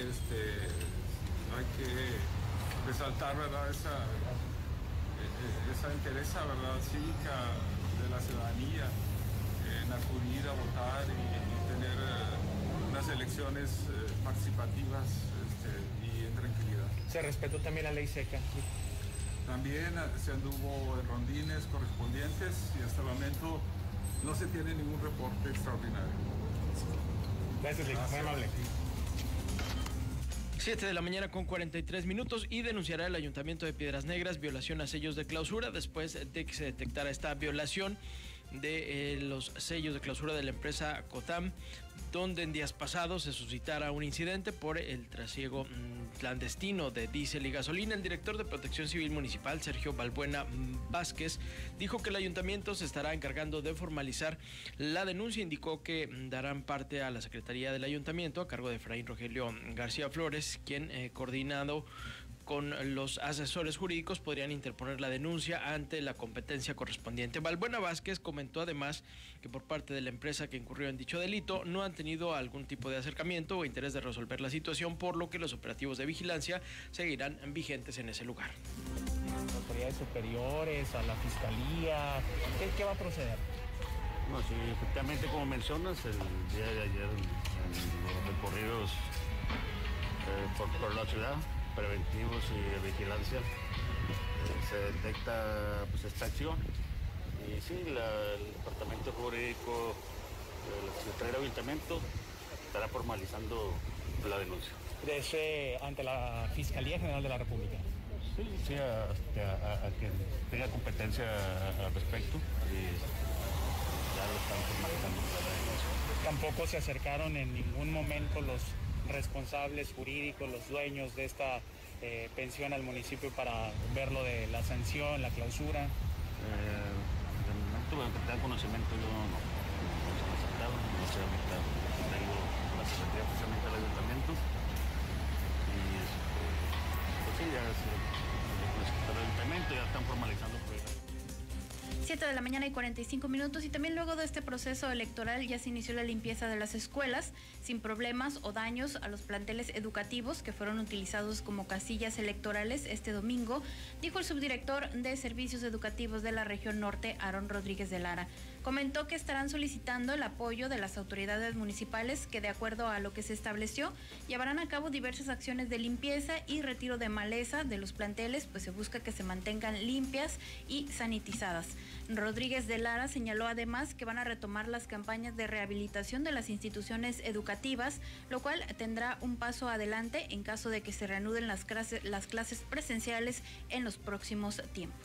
hay que resaltar, ¿verdad? Esa entereza, ¿verdad? Cívica de la ciudadanía en acudir a votar y tener unas elecciones participativas y en tranquilidad. ¿Se respetó también la ley seca? También se anduvo en rondines correspondientes y hasta el momento no se tiene ningún reporte extraordinario. Gracias, Lick. Muy amable. 7 de la mañana con 43 minutos y denunciará el Ayuntamiento de Piedras Negras violación a sellos de clausura después de que se detectara esta violación de los sellos de clausura de la empresa Cotam, donde en días pasados se suscitara un incidente por el trasiego clandestino de diésel y gasolina. El director de Protección Civil Municipal, Sergio Balbuena Vázquez, dijo que el ayuntamiento se estará encargando de formalizar la denuncia. Indicó que darán parte a la Secretaría del Ayuntamiento a cargo de Efraín Rogelio García Flores, quien coordinado con los asesores jurídicos podrían interponer la denuncia ante la competencia correspondiente. Valbuena Vázquez comentó además que por parte de la empresa que incurrió en dicho delito no han tenido algún tipo de acercamiento o interés de resolver la situación, por lo que los operativos de vigilancia seguirán vigentes en ese lugar. Las autoridades superiores, a la fiscalía, ¿qué va a proceder? No, sí, efectivamente, como mencionas, el día de ayer en los recorridos por la ciudad, preventivos y de vigilancia, se detecta pues esta acción. Y sí, el departamento jurídico de la Secretaría de Ayuntamiento estará formalizando la denuncia. Ante la Fiscalía General de la República. Sí, a quien tenga competencia al respecto y ya lo están formalizando la denuncia. Tampoco se acercaron en ningún momento los responsables jurídicos, los dueños de esta pensión al municipio para ver lo de la sanción, la clausura. De momento, bueno, que tenga conocimiento, yo no se ha acercado, no sé, ahorita tengo la Secretaría precisamente del Ayuntamiento y pues sí, ya es el Secretario del Ayuntamiento, ya están formalizando el proyecto. 7:45 a.m. y también luego de este proceso electoral ya se inició la limpieza de las escuelas sin problemas o daños a los planteles educativos que fueron utilizados como casillas electorales este domingo, dijo el subdirector de Servicios Educativos de la Región Norte, Aarón Rodríguez de Lara. Comentó que estarán solicitando el apoyo de las autoridades municipales que, de acuerdo a lo que se estableció, llevarán a cabo diversas acciones de limpieza y retiro de maleza de los planteles, pues se busca que se mantengan limpias y sanitizadas. Rodríguez de Lara señaló además que van a retomar las campañas de rehabilitación de las instituciones educativas, lo cual tendrá un paso adelante en caso de que se reanuden las clases presenciales en los próximos tiempos.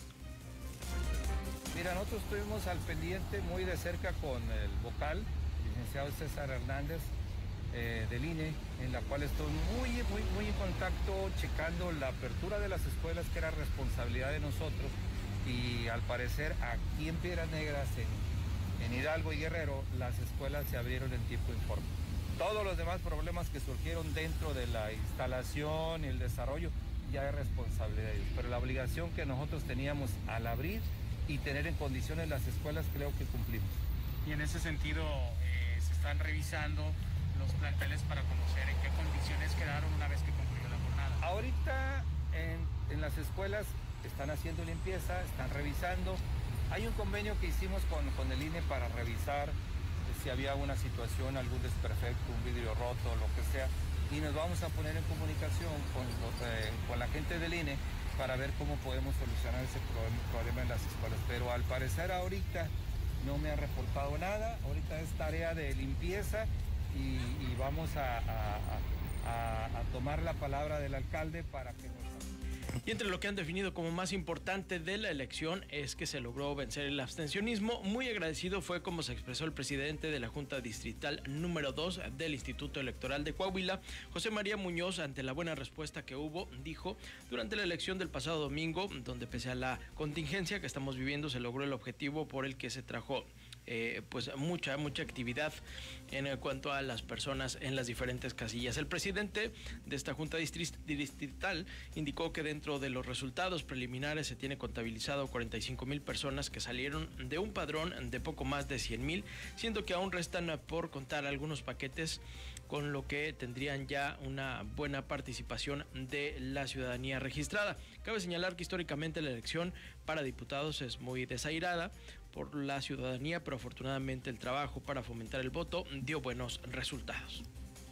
Mira, nosotros estuvimos al pendiente muy de cerca con el vocal, licenciado César Hernández, del INE, en la cual estoy muy en contacto, checando la apertura de las escuelas, que era responsabilidad de nosotros, y al parecer aquí en Piedras Negras, en Hidalgo y Guerrero, las escuelas se abrieron en tiempo y forma. Todos los demás problemas que surgieron dentro de la instalación y el desarrollo ya es responsabilidad de ellos, pero la obligación que nosotros teníamos al abrir y tener en condiciones las escuelas, creo que cumplimos. Y en ese sentido se están revisando los planteles para conocer en qué condiciones quedaron una vez que concluyó la jornada. Ahorita en las escuelas están haciendo limpieza, están revisando. Hay un convenio que hicimos con el INE para revisar si había una situación, algún desperfecto, un vidrio roto, lo que sea, y nos vamos a poner en comunicación con la gente del INE para ver cómo podemos solucionar ese problema en las escuelas. Pero al parecer ahorita no me ha reportado nada, ahorita es tarea de limpieza y vamos a tomar la palabra del alcalde para que nos... Y entre lo que han definido como más importante de la elección es que se logró vencer el abstencionismo. Muy agradecido fue como se expresó el presidente de la Junta Distrital número 2 del Instituto Electoral de Coahuila, José María Muñoz, ante la buena respuesta que hubo. Dijo, durante la elección del pasado domingo, donde pese a la contingencia que estamos viviendo, se logró el objetivo por el que se trajo pues mucha actividad en cuanto a las personas en las diferentes casillas. El presidente de esta Junta Distrital indicó que dentro de los resultados preliminares se tiene contabilizado 45,000 personas que salieron de un padrón de poco más de 100,000, siendo que aún restan por contar algunos paquetes, con lo que tendrían ya una buena participación de la ciudadanía registrada. Cabe señalar que históricamente la elección para diputados es muy desairada por la ciudadanía, pero afortunadamente el trabajo para fomentar el voto dio buenos resultados.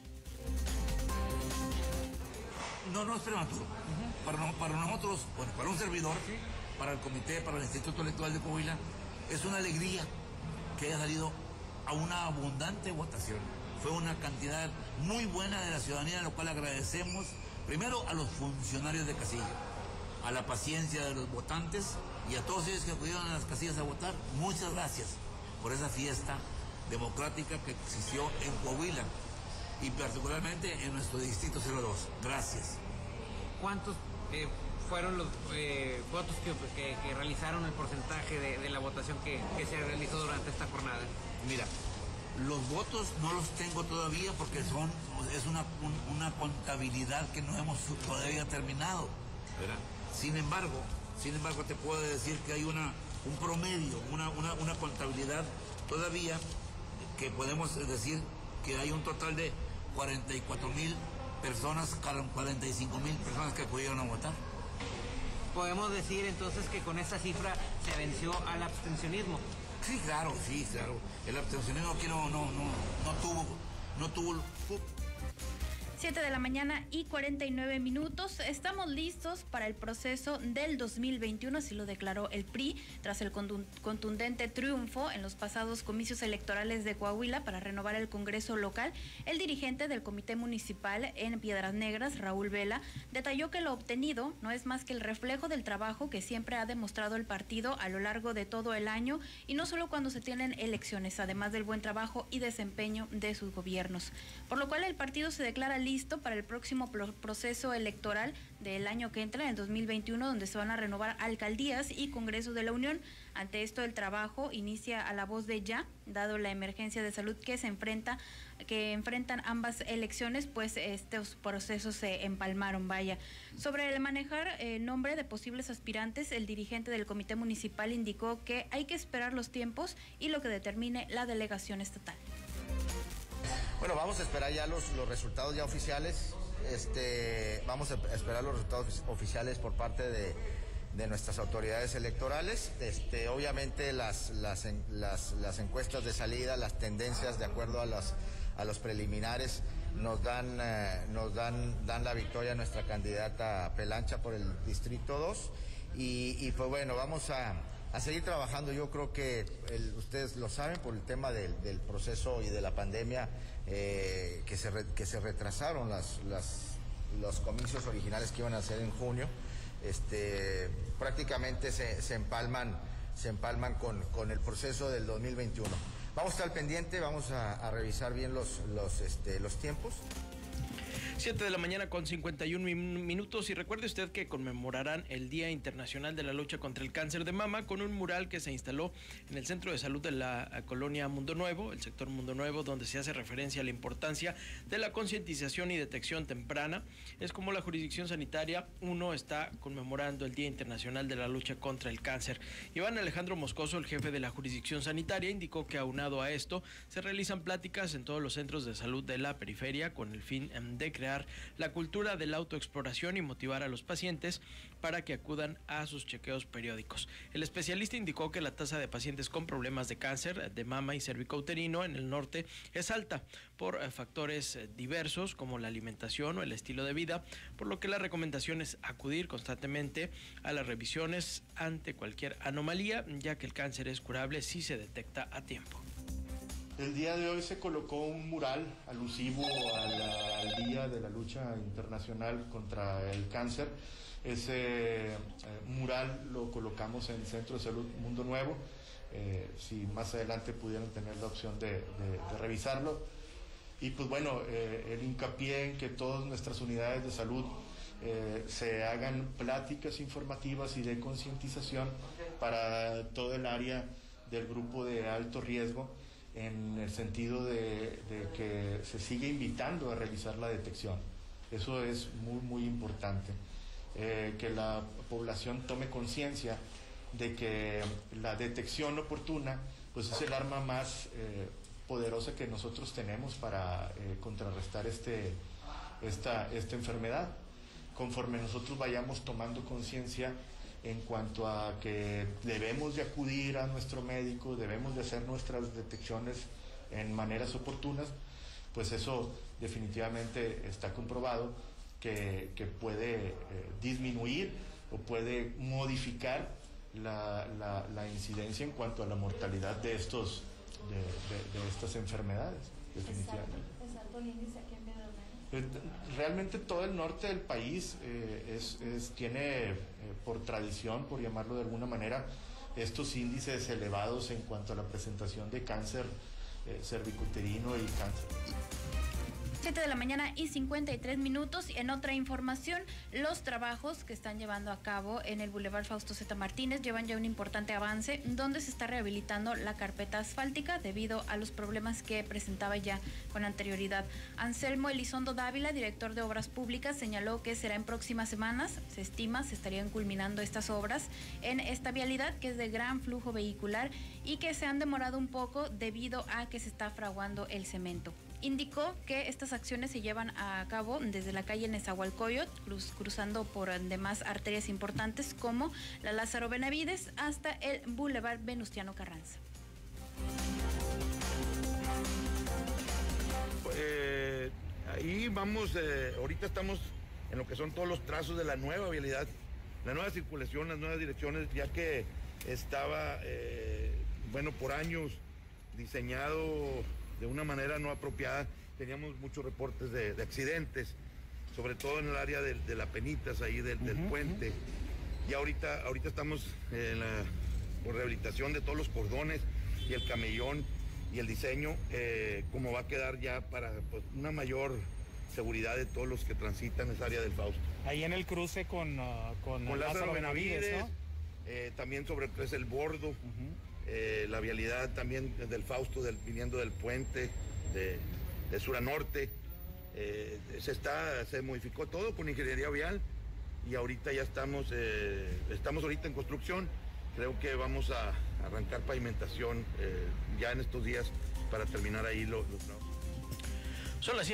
No es prematuro. Para nosotros, bueno, para un servidor, para el comité, para el Instituto Electoral de Coahuila, es una alegría que haya salido a una abundante votación. Fue una cantidad muy buena de la ciudadanía, lo cual agradecemos primero a los funcionarios de casilla, a la paciencia de los votantes y a todos ellos que acudieron a las casillas a votar. Muchas gracias por esa fiesta democrática que existió en Coahuila y particularmente en nuestro distrito 02. Gracias. ¿Cuántos fueron los votos que realizaron el porcentaje de la votación que se realizó durante esta jornada? Mira, los votos no los tengo todavía porque es una contabilidad que no hemos todavía terminado. ¿verdad? Sin embargo, te puedo decir que hay un promedio, una contabilidad todavía que podemos decir que hay un total de 44,000 personas, 45,000 personas que acudieron a votar. Podemos decir entonces que con esa cifra se venció al abstencionismo. Sí, claro. El abstencionismo aquí no tuvo 7 de la mañana y 49 minutos. Estamos listos para el proceso del 2021, así lo declaró el PRI, tras el contundente triunfo en los pasados comicios electorales de Coahuila para renovar el Congreso local. El dirigente del Comité Municipal en Piedras Negras, Raúl Vela, detalló que lo obtenido no es más que el reflejo del trabajo que siempre ha demostrado el partido a lo largo de todo el año y no solo cuando se tienen elecciones, además del buen trabajo y desempeño de sus gobiernos. Por lo cual el partido se declara listo para el próximo proceso electoral del año que entra, en el 2021, donde se van a renovar alcaldías y Congreso de la Unión. Ante esto, el trabajo inicia a la voz de ya, dado la emergencia de salud que enfrentan ambas elecciones, pues estos procesos se empalmaron, vaya. Sobre el manejar nombre de posibles aspirantes, el dirigente del Comité Municipal indicó que hay que esperar los tiempos y lo que determine la delegación estatal. Bueno, vamos a esperar ya los resultados ya oficiales. Vamos a esperar los resultados oficiales por parte de nuestras autoridades electorales. Obviamente las encuestas de salida, las tendencias de acuerdo a los preliminares nos dan la victoria a nuestra candidata Pelancha por el Distrito 2 y pues bueno, vamos a seguir trabajando. Yo creo que ustedes lo saben, por el tema del proceso y de la pandemia, que se retrasaron los comicios originales que iban a ser en junio. Prácticamente se empalman con el proceso del 2021. Vamos a estar al pendiente, vamos a revisar bien los tiempos. 7 de la mañana con 51 minutos y recuerde usted que conmemorarán el Día Internacional de la Lucha contra el Cáncer de Mama con un mural que se instaló en el Centro de Salud de la colonia Mundo Nuevo, el sector Mundo Nuevo, donde se hace referencia a la importancia de la concientización y detección temprana. Es como la jurisdicción sanitaria 1 está conmemorando el Día Internacional de la Lucha contra el Cáncer. Iván Alejandro Moscoso, el jefe de la jurisdicción sanitaria, indicó que aunado a esto se realizan pláticas en todos los centros de salud de la periferia con el fin de crear la cultura de la autoexploración y motivar a los pacientes para que acudan a sus chequeos periódicos. El especialista indicó que la tasa de pacientes con problemas de cáncer de mama y cervicouterino en el norte es alta por factores diversos como la alimentación o el estilo de vida, por lo que la recomendación es acudir constantemente a las revisiones ante cualquier anomalía, ya que el cáncer es curable si se detecta a tiempo. El día de hoy se colocó un mural alusivo al Día de la Lucha Internacional contra el Cáncer. Ese mural lo colocamos en el Centro de Salud Mundo Nuevo. Si más adelante pudieran tener la opción de revisarlo. Y pues bueno, el hincapié en que todas nuestras unidades de salud se hagan pláticas informativas y de concientización para todo el área del grupo de alto riesgo, en el sentido de que se sigue invitando a realizar la detección. Eso es muy importante, que la población tome conciencia de que la detección oportuna pues es el arma más poderosa que nosotros tenemos para contrarrestar esta enfermedad. Conforme nosotros vayamos tomando conciencia en cuanto a que debemos de acudir a nuestro médico, debemos de hacer nuestras detecciones en maneras oportunas, pues eso definitivamente está comprobado que puede disminuir o puede modificar la incidencia en cuanto a la mortalidad de estas enfermedades, definitivamente. ¿Es alto el índice aquí en Piedras Negras? Realmente todo el norte del país tiene por tradición, por llamarlo de alguna manera, estos índices elevados en cuanto a la presentación de cáncer cervicouterino y cáncer. 7:53 a.m. En otra información, los trabajos que están llevando a cabo en el Boulevard Fausto Z. Martínez llevan ya un importante avance, donde se está rehabilitando la carpeta asfáltica debido a los problemas que presentaba ya con anterioridad. Anselmo Elizondo Dávila, director de Obras Públicas, señaló que será en próximas semanas, se estima, se estarían culminando estas obras en esta vialidad que es de gran flujo vehicular y que se han demorado un poco debido a que se está fraguando el cemento. Indicó que estas acciones se llevan a cabo desde la calle Nezahualcóyotl, cruzando por demás arterias importantes como la Lázaro Benavides hasta el Boulevard Venustiano Carranza. Ahí vamos, ahorita estamos en lo que son todos los trazos de la nueva vialidad, la nueva circulación, las nuevas direcciones, ya que estaba, por años diseñado de una manera no apropiada. Teníamos muchos reportes de accidentes, sobre todo en el área de la Penitas, ahí del puente. Y ahorita estamos por rehabilitación de todos los cordones y el camellón y el diseño, como va a quedar ya para una mayor seguridad de todos los que transitan esa área del Fausto. Ahí en el cruce con Lázaro Benavides, ¿no? También sobre lo que es el bordo. La vialidad también del Fausto, viniendo del puente, de sur a norte, se modificó todo con ingeniería vial y ahorita ya estamos ahorita en construcción. Creo que vamos a arrancar pavimentación ya en estos días para terminar ahí los trabajos. Son las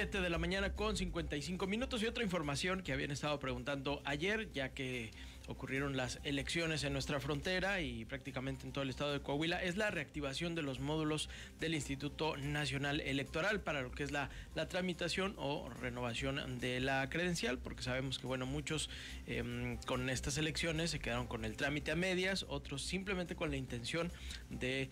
7:55 a.m. y otra información que habían estado preguntando ayer, ya que ocurrieron las elecciones en nuestra frontera y prácticamente en todo el estado de Coahuila, es la reactivación de los módulos del Instituto Nacional Electoral para lo que es la tramitación o renovación de la credencial, porque sabemos que muchos con estas elecciones se quedaron con el trámite a medias, otros simplemente con la intención de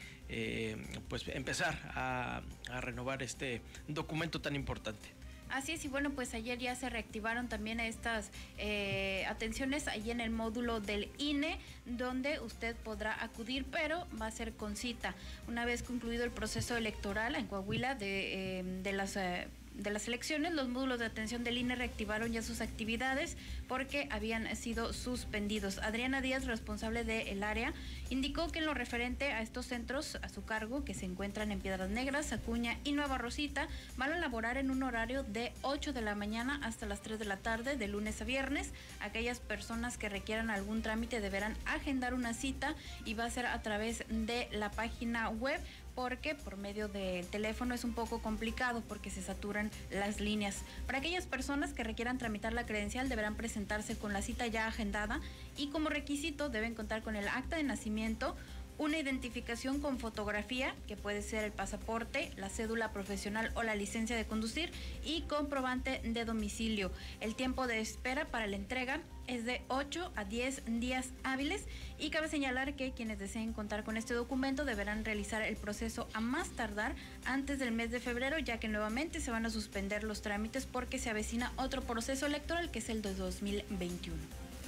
empezar a renovar este documento tan importante. Así es, y pues ayer ya se reactivaron también estas atenciones allí en el módulo del INE, donde usted podrá acudir, pero va a ser con cita. Una vez concluido el proceso electoral en Coahuila de las elecciones, los módulos de atención del INE reactivaron ya sus actividades porque habían sido suspendidos. Adriana Díaz, responsable del área, indicó que en lo referente a estos centros a su cargo, que se encuentran en Piedras Negras, Acuña y Nueva Rosita, van a laborar en un horario de 8 de la mañana hasta las 3 de la tarde, de lunes a viernes. Aquellas personas que requieran algún trámite deberán agendar una cita y va a ser a través de la página web, porque por medio del teléfono es un poco complicado porque se saturan las líneas. Para aquellas personas que requieran tramitar la credencial deberán presentarse con la cita ya agendada y como requisito deben contar con el acta de nacimiento, una identificación con fotografía, que puede ser el pasaporte, la cédula profesional o la licencia de conducir, y comprobante de domicilio. El tiempo de espera para la entrega es de 8 a 10 días hábiles y cabe señalar que quienes deseen contar con este documento deberán realizar el proceso a más tardar antes del mes de febrero, ya que nuevamente se van a suspender los trámites porque se avecina otro proceso electoral que es el de 2021.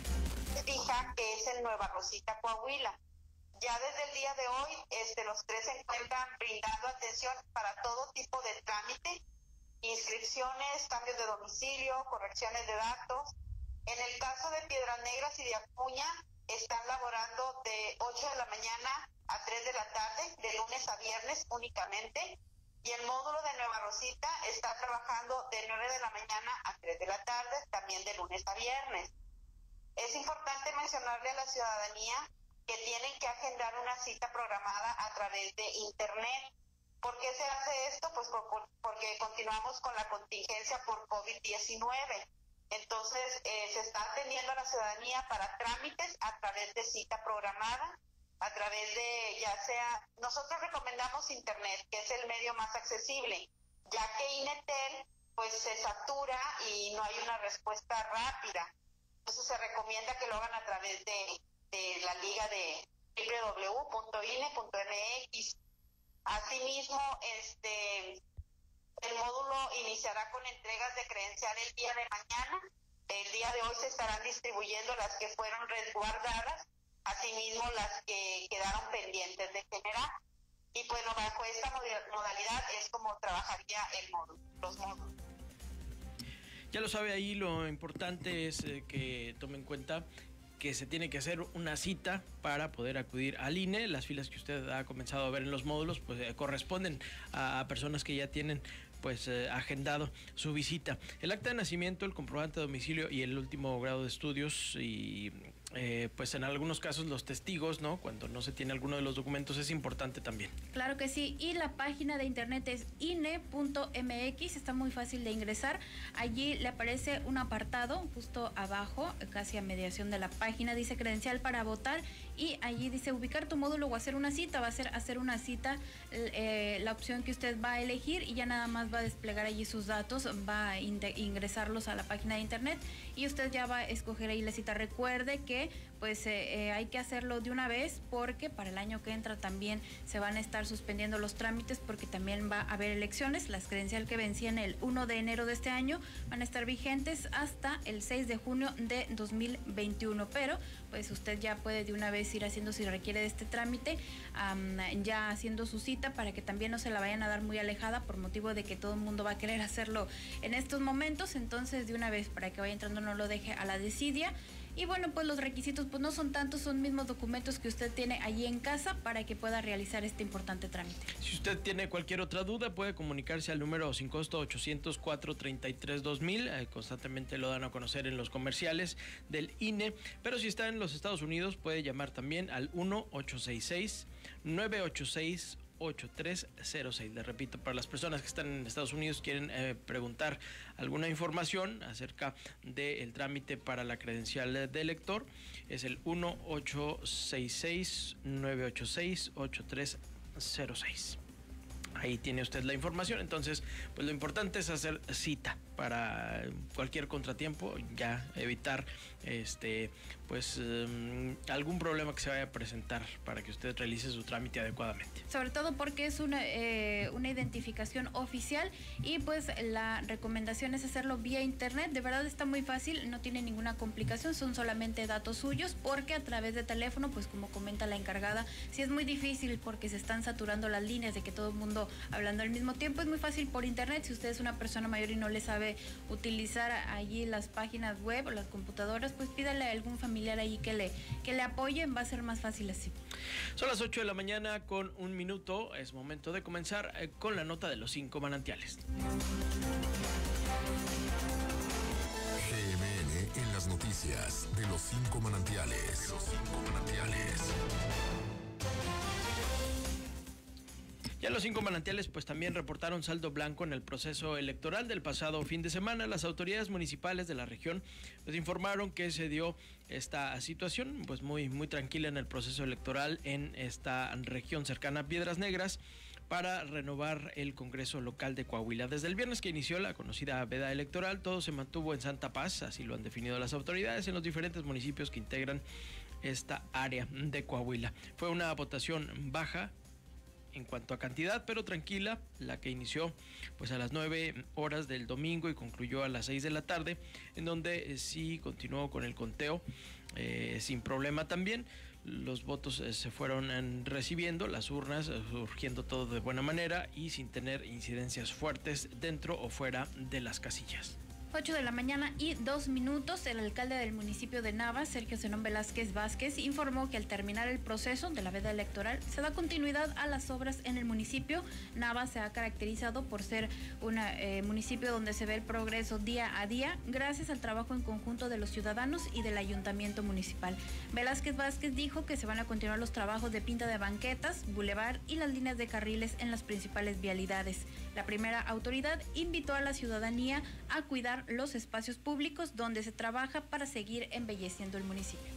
Fija que es en Nueva Rosita, Coahuila. Ya desde el día de hoy, los tres se encuentran brindando atención para todo tipo de trámite, inscripciones, cambios de domicilio, correcciones de datos. En el caso de Piedras Negras y de Acuña, están laborando de 8 de la mañana a 3 de la tarde, de lunes a viernes únicamente. Y el módulo de Nueva Rosita está trabajando de 9 de la mañana a 3 de la tarde, también de lunes a viernes. Es importante mencionarle a la ciudadanía que tienen que agendar una cita programada a través de internet. ¿Por qué se hace esto? Pues porque continuamos con la contingencia por COVID-19. Entonces, se está atendiendo a la ciudadanía para trámites a través de cita programada, a través de, ya sea, nosotros recomendamos internet, que es el medio más accesible, ya que INETEL pues se satura y no hay una respuesta rápida. Entonces se recomienda que lo hagan a través de la liga de www.ine.mx. Asimismo, el módulo iniciará con entregas de credencial el día de mañana. El día de hoy se estarán distribuyendo las que fueron resguardadas, asimismo las que quedaron pendientes de generar. Y pues bajo esta modalidad es como trabajaría los módulos. Ya lo sabe ahí, lo importante es que tome en cuenta que se tiene que hacer una cita para poder acudir al INE. Las filas que usted ha comenzado a ver en los módulos pues corresponden a personas que ya tienen pues agendado su visita. El acta de nacimiento, el comprobante de domicilio y el último grado de estudios y pues en algunos casos los testigos, ¿no? Cuando no se tiene alguno de los documentos es importante también. Claro que sí, y la página de internet es INE.mx, está muy fácil de ingresar. Allí le aparece un apartado justo abajo, casi a mediación de la página, dice credencial para votar, y allí dice ubicar tu módulo o hacer una cita. Va a ser hacer una cita la opción que usted va a elegir, y ya nada más va a desplegar allí sus datos, va a ingresarlos a la página de internet y usted ya va a escoger ahí la cita. Recuerde que pues hay que hacerlo de una vez, porque para el año que entra también se van a estar suspendiendo los trámites, porque también va a haber elecciones. Las credenciales que vencían el 1 de enero de este año van a estar vigentes hasta el 6 de junio de 2021, pero pues usted ya puede de una vez ir haciendo, si requiere de este trámite, ya haciendo su cita, para que también no se la vayan a dar muy alejada, por motivo de que todo el mundo va a querer hacerlo en estos momentos. Entonces de una vez, para que vaya entrando, no lo deje a la desidia. Y bueno, pues los requisitos pues no son tantos, son mismos documentos que usted tiene allí en casa para que pueda realizar este importante trámite. Si usted tiene cualquier otra duda, puede comunicarse al número sin costo 800-433-2000. Constantemente lo dan a conocer en los comerciales del INE. Pero si está en los Estados Unidos, puede llamar también al 1-866-986-8306. Les repito, para las personas que están en Estados Unidos, quieren preguntar alguna información acerca del trámite para la credencial de elector, es el 1-866-986-8306. Ahí tiene usted la información. Entonces, pues lo importante es hacer cita para cualquier contratiempo, ya evitar algún problema que se vaya a presentar, para que usted realice su trámite adecuadamente. Sobre todo porque es una identificación oficial, y pues la recomendación es hacerlo vía internet. De verdad está muy fácil, no tiene ninguna complicación, son solamente datos suyos, porque a través de teléfono, pues como comenta la encargada, sí es muy difícil porque se están saturando las líneas de que todo el mundo hablando al mismo tiempo. Es muy fácil por internet. Si usted es una persona mayor y no le sabe utilizar allí las páginas web o las computadoras, pues pídale a algún familiar ahí que le apoyen, va a ser más fácil así. Son las 8 de la mañana con 1 minuto, es momento de comenzar con la nota de los 5 manantiales. GMN en las noticias de los 5 manantiales. Ya los 5 manantiales pues también reportaron saldo blanco en el proceso electoral del pasado fin de semana. Las autoridades municipales de la región pues informaron que se dio esta situación pues muy tranquila en el proceso electoral en esta región cercana a Piedras Negras, para renovar el Congreso local de Coahuila. Desde el viernes que inició la conocida veda electoral, todo se mantuvo en santa paz, así lo han definido las autoridades en los diferentes municipios que integran esta área de Coahuila. Fue una votación baja en cuanto a cantidad, pero tranquila, la que inició pues a las 9 horas del domingo y concluyó a las 6 de la tarde, en donde sí continuó con el conteo sin problema también. Los votos se fueron recibiendo, las urnas surgiendo todo de buena manera y sin tener incidencias fuertes dentro o fuera de las casillas. 8 de la mañana y 2 minutos, el alcalde del municipio de Navas, Sergio Zenón Velázquez Vázquez, informó que al terminar el proceso de la veda electoral se da continuidad a las obras en el municipio. Navas se ha caracterizado por ser un municipio donde se ve el progreso día a día, gracias al trabajo en conjunto de los ciudadanos y del ayuntamiento municipal. Velázquez Vázquez dijo que se van a continuar los trabajos de pinta de banquetas, bulevar y las líneas de carriles en las principales vialidades. La primera autoridad invitó a la ciudadanía a cuidar los espacios públicos donde se trabaja para seguir embelleciendo el municipio.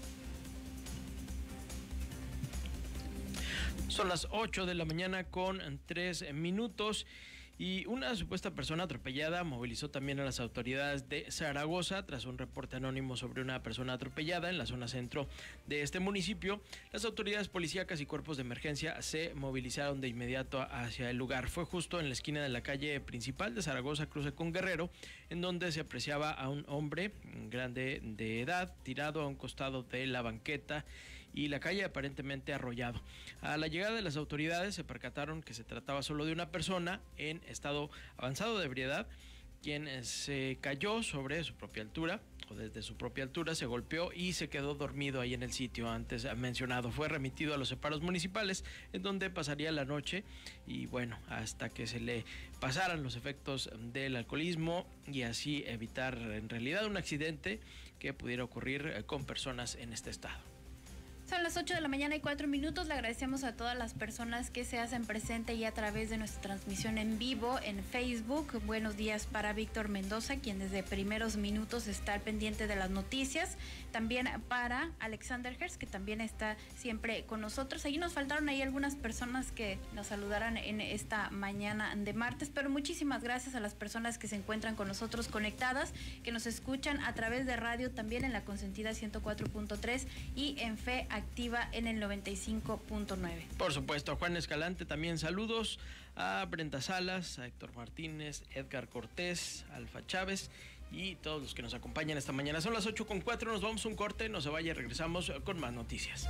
Son las 8 de la mañana con 3 minutos. Y una supuesta persona atropellada movilizó también a las autoridades de Zaragoza tras un reporte anónimo sobre una persona atropellada en la zona centro de este municipio. Las autoridades policíacas y cuerpos de emergencia se movilizaron de inmediato hacia el lugar. Fue justo en la esquina de la calle principal de Zaragoza, cruce con Guerrero, en donde se apreciaba a un hombre grande de edad tirado a un costado de la banqueta y la calle aparentemente arrollado. A la llegada de las autoridades se percataron que se trataba solo de una persona en estado avanzado de ebriedad quien se cayó sobre su propia altura, o desde su propia altura, se golpeó y se quedó dormido ahí en el sitio antes mencionado. Fue remitido a los separos municipales, en donde pasaría la noche y bueno, hasta que se le pasaran los efectos del alcoholismo y así evitar en realidad un accidente que pudiera ocurrir con personas en este estado. Son las 8 de la mañana y 4 minutos. Le agradecemos a todas las personas que se hacen presente y a través de nuestra transmisión en vivo en Facebook. Buenos días para Víctor Mendoza, quien desde primeros minutos está al pendiente de las noticias. También para Alexander Hertz, que también está siempre con nosotros. Ahí nos faltaron ahí algunas personas que nos saludaran en esta mañana de martes, pero muchísimas gracias a las personas que se encuentran con nosotros conectadas, que nos escuchan a través de radio también en la Consentida 104.3 y en Fe Activa en el 95.9. Por supuesto, a Juan Escalante también saludos, a Brenda Salas, a Héctor Martínez, Edgar Cortés, Alfa Chávez y todos los que nos acompañan esta mañana. Son las 8:04, nos vamos a un corte, no se vaya, regresamos con más noticias.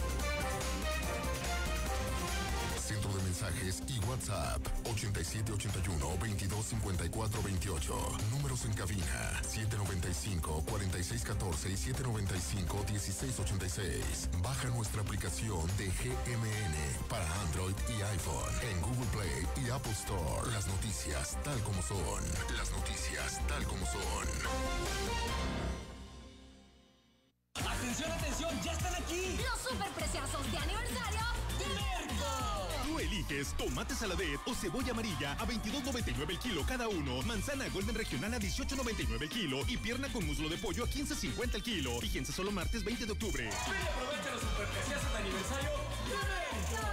Centro de mensajes y WhatsApp 8781-225428. Números en cabina 795-4614 y 795-1686. Baja nuestra aplicación de GMN para Android y iPhone en Google Play y Apple Store. Las noticias tal como son. Las noticias tal como son. Atención, atención, ya están aquí los superpreciosos de aniversario de Merco. Tú eliges tomate saladet o cebolla amarilla a $22.99 el kilo cada uno, manzana golden regional a $18.99 el kilo y pierna con muslo de pollo a $15.50 el kilo. Fíjense solo martes 20 de octubre. Ven y aprovecha los superpreciosos de aniversario de Merco.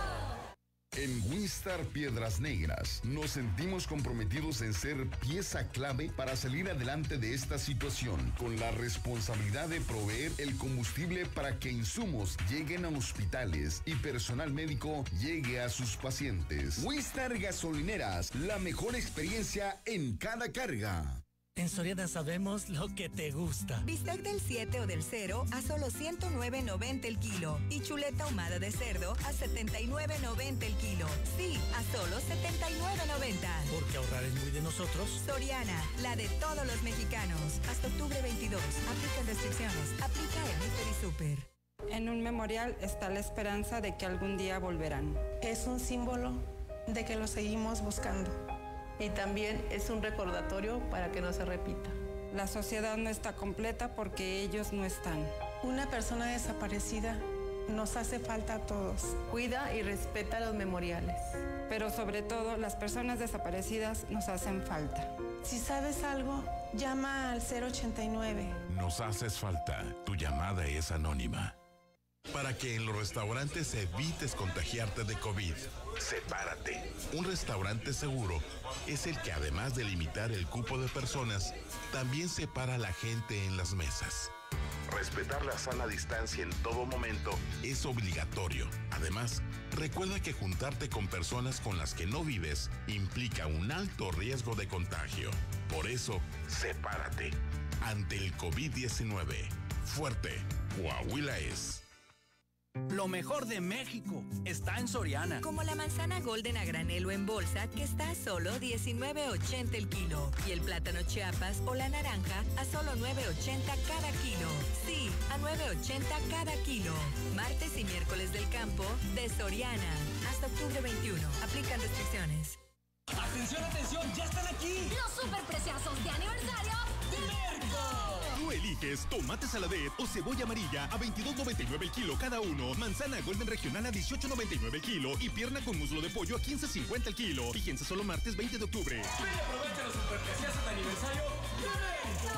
En Winstar Piedras Negras nos sentimos comprometidos en ser pieza clave para salir adelante de esta situación, con la responsabilidad de proveer el combustible para que insumos lleguen a hospitales y personal médico llegue a sus pacientes. Winstar Gasolineras, la mejor experiencia en cada carga. En Soriana sabemos lo que te gusta. Bistec del 7 o del 0 a solo $109.90 el kilo. Y chuleta ahumada de cerdo a $79.90 el kilo. Sí, a solo $79.90. Porque ahorrar es muy de nosotros. Soriana, la de todos los mexicanos. Hasta octubre 22. Aplican restricciones. Aplica en Hiper y Super. En un memorial está la esperanza de que algún día volverán. Es un símbolo de que lo seguimos buscando. Y también es un recordatorio para que no se repita. La sociedad no está completa porque ellos no están. Una persona desaparecida nos hace falta a todos. Cuida y respeta los memoriales. Pero sobre todo, las personas desaparecidas nos hacen falta. Si sabes algo, llama al 089. Nos haces falta. Tu llamada es anónima. Para que en los restaurantes evites contagiarte de COVID, sepárate. Un restaurante seguro es el que, además de limitar el cupo de personas, también separa a la gente en las mesas. Respetar la sana distancia en todo momento es obligatorio. Además, recuerda que juntarte con personas con las que no vives implica un alto riesgo de contagio. Por eso, sepárate. Ante el COVID-19, fuerte, Coahuila es. Lo mejor de México está en Soriana. Como la manzana golden a granel o en bolsa, que está a solo $19.80 el kilo. Y el plátano Chiapas o la naranja a solo $9.80 cada kilo. Sí, a $9.80 cada kilo. Martes y miércoles del campo de Soriana. Hasta octubre 21. Aplican restricciones. Atención, atención, ya están aquí los superpreciosos de aniversario de Merco. Tú eliges tomate saladet o cebolla amarilla a $22.99 el kilo cada uno, manzana golden regional a $18.99 el kilo y pierna con muslo de pollo a $15.50 el kilo. Fíjense solo martes 20 de octubre. Ven y aprovecha los superpreciosos de aniversario de Merco.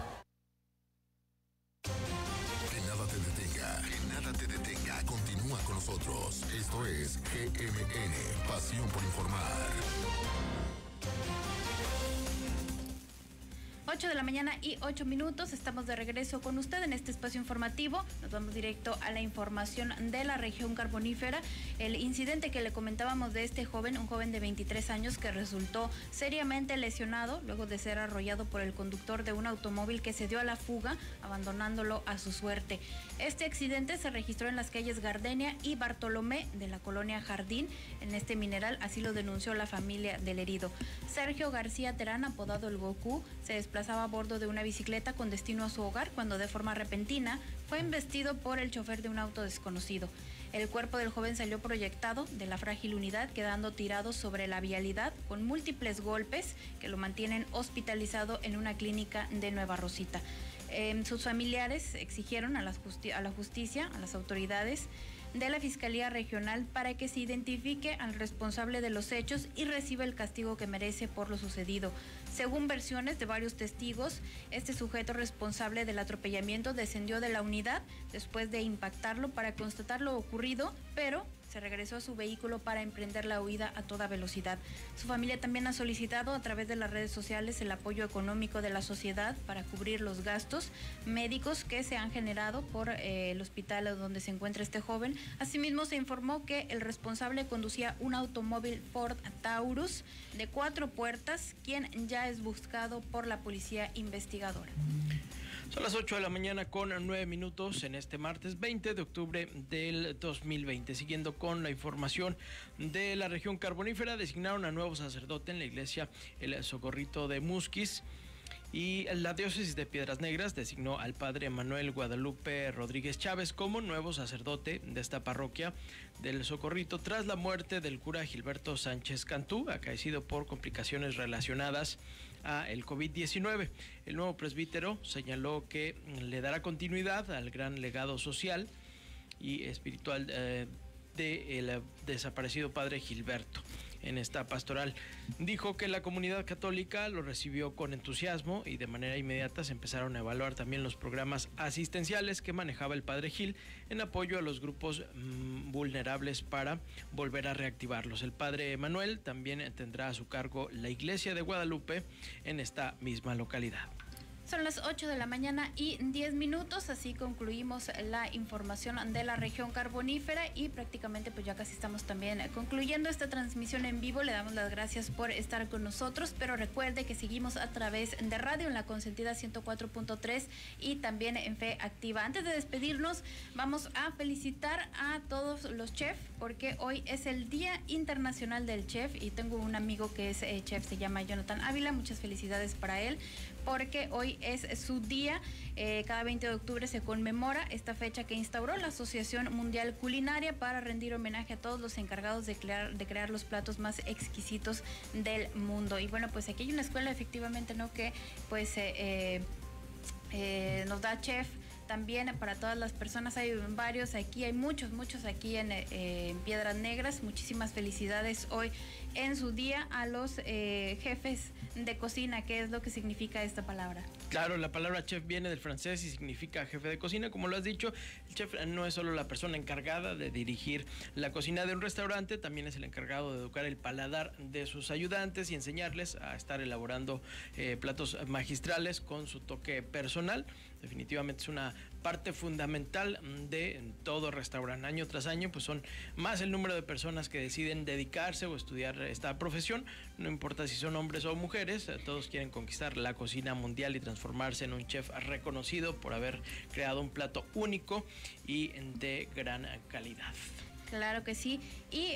Que nada te detenga, que nada te detenga. Continúa con nosotros. Esto es GMN, Pasión por Informar. 8 de la mañana y 8 minutos. Estamos de regreso con usted en este espacio informativo. Nos vamos directo a la información de la región carbonífera. El incidente que le comentábamos de este joven, un joven de 23 años que resultó seriamente lesionado luego de ser arrollado por el conductor de un automóvil que se dio a la fuga, abandonándolo a su suerte. Este accidente se registró en las calles Gardenia y Bartolomé de la colonia Jardín, en este mineral, así lo denunció la familia del herido. Sergio García Terán, apodado el Goku, se desplazaba a bordo de una bicicleta con destino a su hogar cuando de forma repentina fue embestido por el chofer de un auto desconocido. El cuerpo del joven salió proyectado de la frágil unidad, quedando tirado sobre la vialidad con múltiples golpes que lo mantienen hospitalizado en una clínica de Nueva Rosita. Sus familiares exigieron a la justicia, a las autoridades de la Fiscalía Regional, para que se identifique al responsable de los hechos y reciba el castigo que merece por lo sucedido. Según versiones de varios testigos, este sujeto responsable del atropellamiento descendió de la unidad después de impactarlo para constatar lo ocurrido, pero se regresó a su vehículo para emprender la huida a toda velocidad. Su familia también ha solicitado a través de las redes sociales el apoyo económico de la sociedad para cubrir los gastos médicos que se han generado por el hospital donde se encuentra este joven. Asimismo, se informó que el responsable conducía un automóvil Ford Taurus de 4 puertas, quien ya es buscado por la policía investigadora. Son las 8 de la mañana con 9 minutos en este martes 20 de octubre del 2020. Siguiendo con la información de la región carbonífera, designaron a nuevo sacerdote en la iglesia El Socorrito de Musquis. Y la diócesis de Piedras Negras designó al padre Manuel Guadalupe Rodríguez Chávez como nuevo sacerdote de esta parroquia del Socorrito tras la muerte del cura Gilberto Sánchez Cantú, acaecido por complicaciones relacionadas a el COVID-19. El nuevo presbítero señaló que le dará continuidad al gran legado social y espiritual del desaparecido padre Gilberto. En esta pastoral dijo que la comunidad católica lo recibió con entusiasmo y de manera inmediata se empezaron a evaluar también los programas asistenciales que manejaba el padre Gil en apoyo a los grupos vulnerables para volver a reactivarlos. El padre Manuel también tendrá a su cargo la iglesia de Guadalupe en esta misma localidad. Son las 8 de la mañana y 10 minutos, así concluimos la información de la región carbonífera y prácticamente pues ya casi estamos también concluyendo esta transmisión en vivo. Le damos las gracias por estar con nosotros, pero recuerde que seguimos a través de radio en La Consentida 104.3 y también en Fe Activa. Antes de despedirnos, vamos a felicitar a todos los chefs, porque hoy es el Día Internacional del Chef y tengo un amigo que es chef, se llama Jonathan Ávila. Muchas felicidades para él, porque hoy es su día. Cada 20 de octubre se conmemora esta fecha que instauró la Asociación Mundial Culinaria para rendir homenaje a todos los encargados de crear los platos más exquisitos del mundo. Y bueno, pues aquí hay una escuela efectivamente, ¿no?, que pues nos da chef también para todas las personas. Hay varios aquí, hay muchos aquí en Piedras Negras. Muchísimas felicidades hoy en su día a los jefes de cocina. ¿Qué es lo que significa esta palabra? Claro, la palabra chef viene del francés y significa jefe de cocina. Como lo has dicho, el chef no es solo la persona encargada de dirigir la cocina de un restaurante, también es el encargado de educar el paladar de sus ayudantes y enseñarles a estar elaborando platos magistrales con su toque personal. Definitivamente es una parte fundamental de todo restaurante. Año tras año, pues son más el número de personas que deciden dedicarse o estudiar esta profesión. No importa si son hombres o mujeres, todos quieren conquistar la cocina mundial y transformarse en un chef reconocido por haber creado un plato único y de gran calidad. Claro que sí, y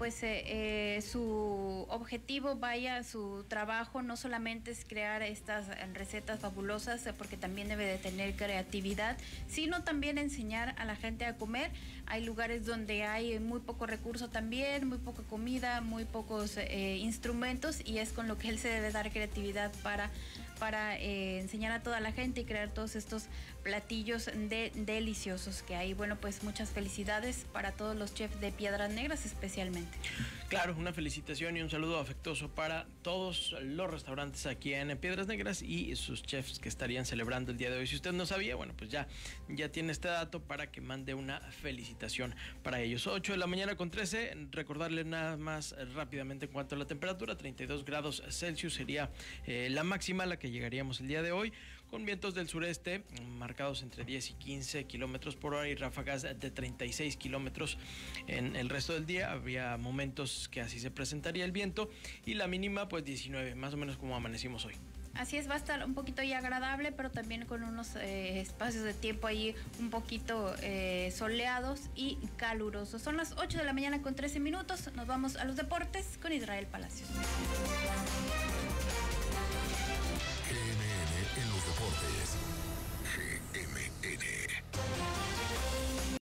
su objetivo, su trabajo no solamente es crear estas recetas fabulosas, porque también debe de tener creatividad, sino también enseñar a la gente a comer. Hay lugares donde hay muy poco recurso también, muy poca comida, muy pocos instrumentos, y es con lo que él se debe dar creatividad para enseñar a toda la gente y crear todos estos platillos deliciosos que hay. Bueno, pues muchas felicidades para todos los chefs de Piedras Negras especialmente. Claro, una felicitación y un saludo afectuoso para todos los restaurantes aquí en Piedras Negras y sus chefs que estarían celebrando el día de hoy. Si usted no sabía, bueno, pues ya tiene este dato para que mande una felicitación para ellos. 8 de la mañana con 13, recordarles nada más rápidamente en cuanto a la temperatura, 32 grados Celsius sería la máxima a la que que llegaríamos el día de hoy, con vientos del sureste marcados entre 10 y 15 kilómetros por hora y ráfagas de 36 kilómetros en el resto del día. Habría momentos que así se presentaría el viento, y la mínima pues 19, más o menos como amanecimos hoy. Así es, va a estar un poquito ya agradable, pero también con unos espacios de tiempo ahí un poquito soleados y calurosos. Son las 8 de la mañana con 13 minutos. Nos vamos a los deportes con Israel Palacios. GMN en los deportes.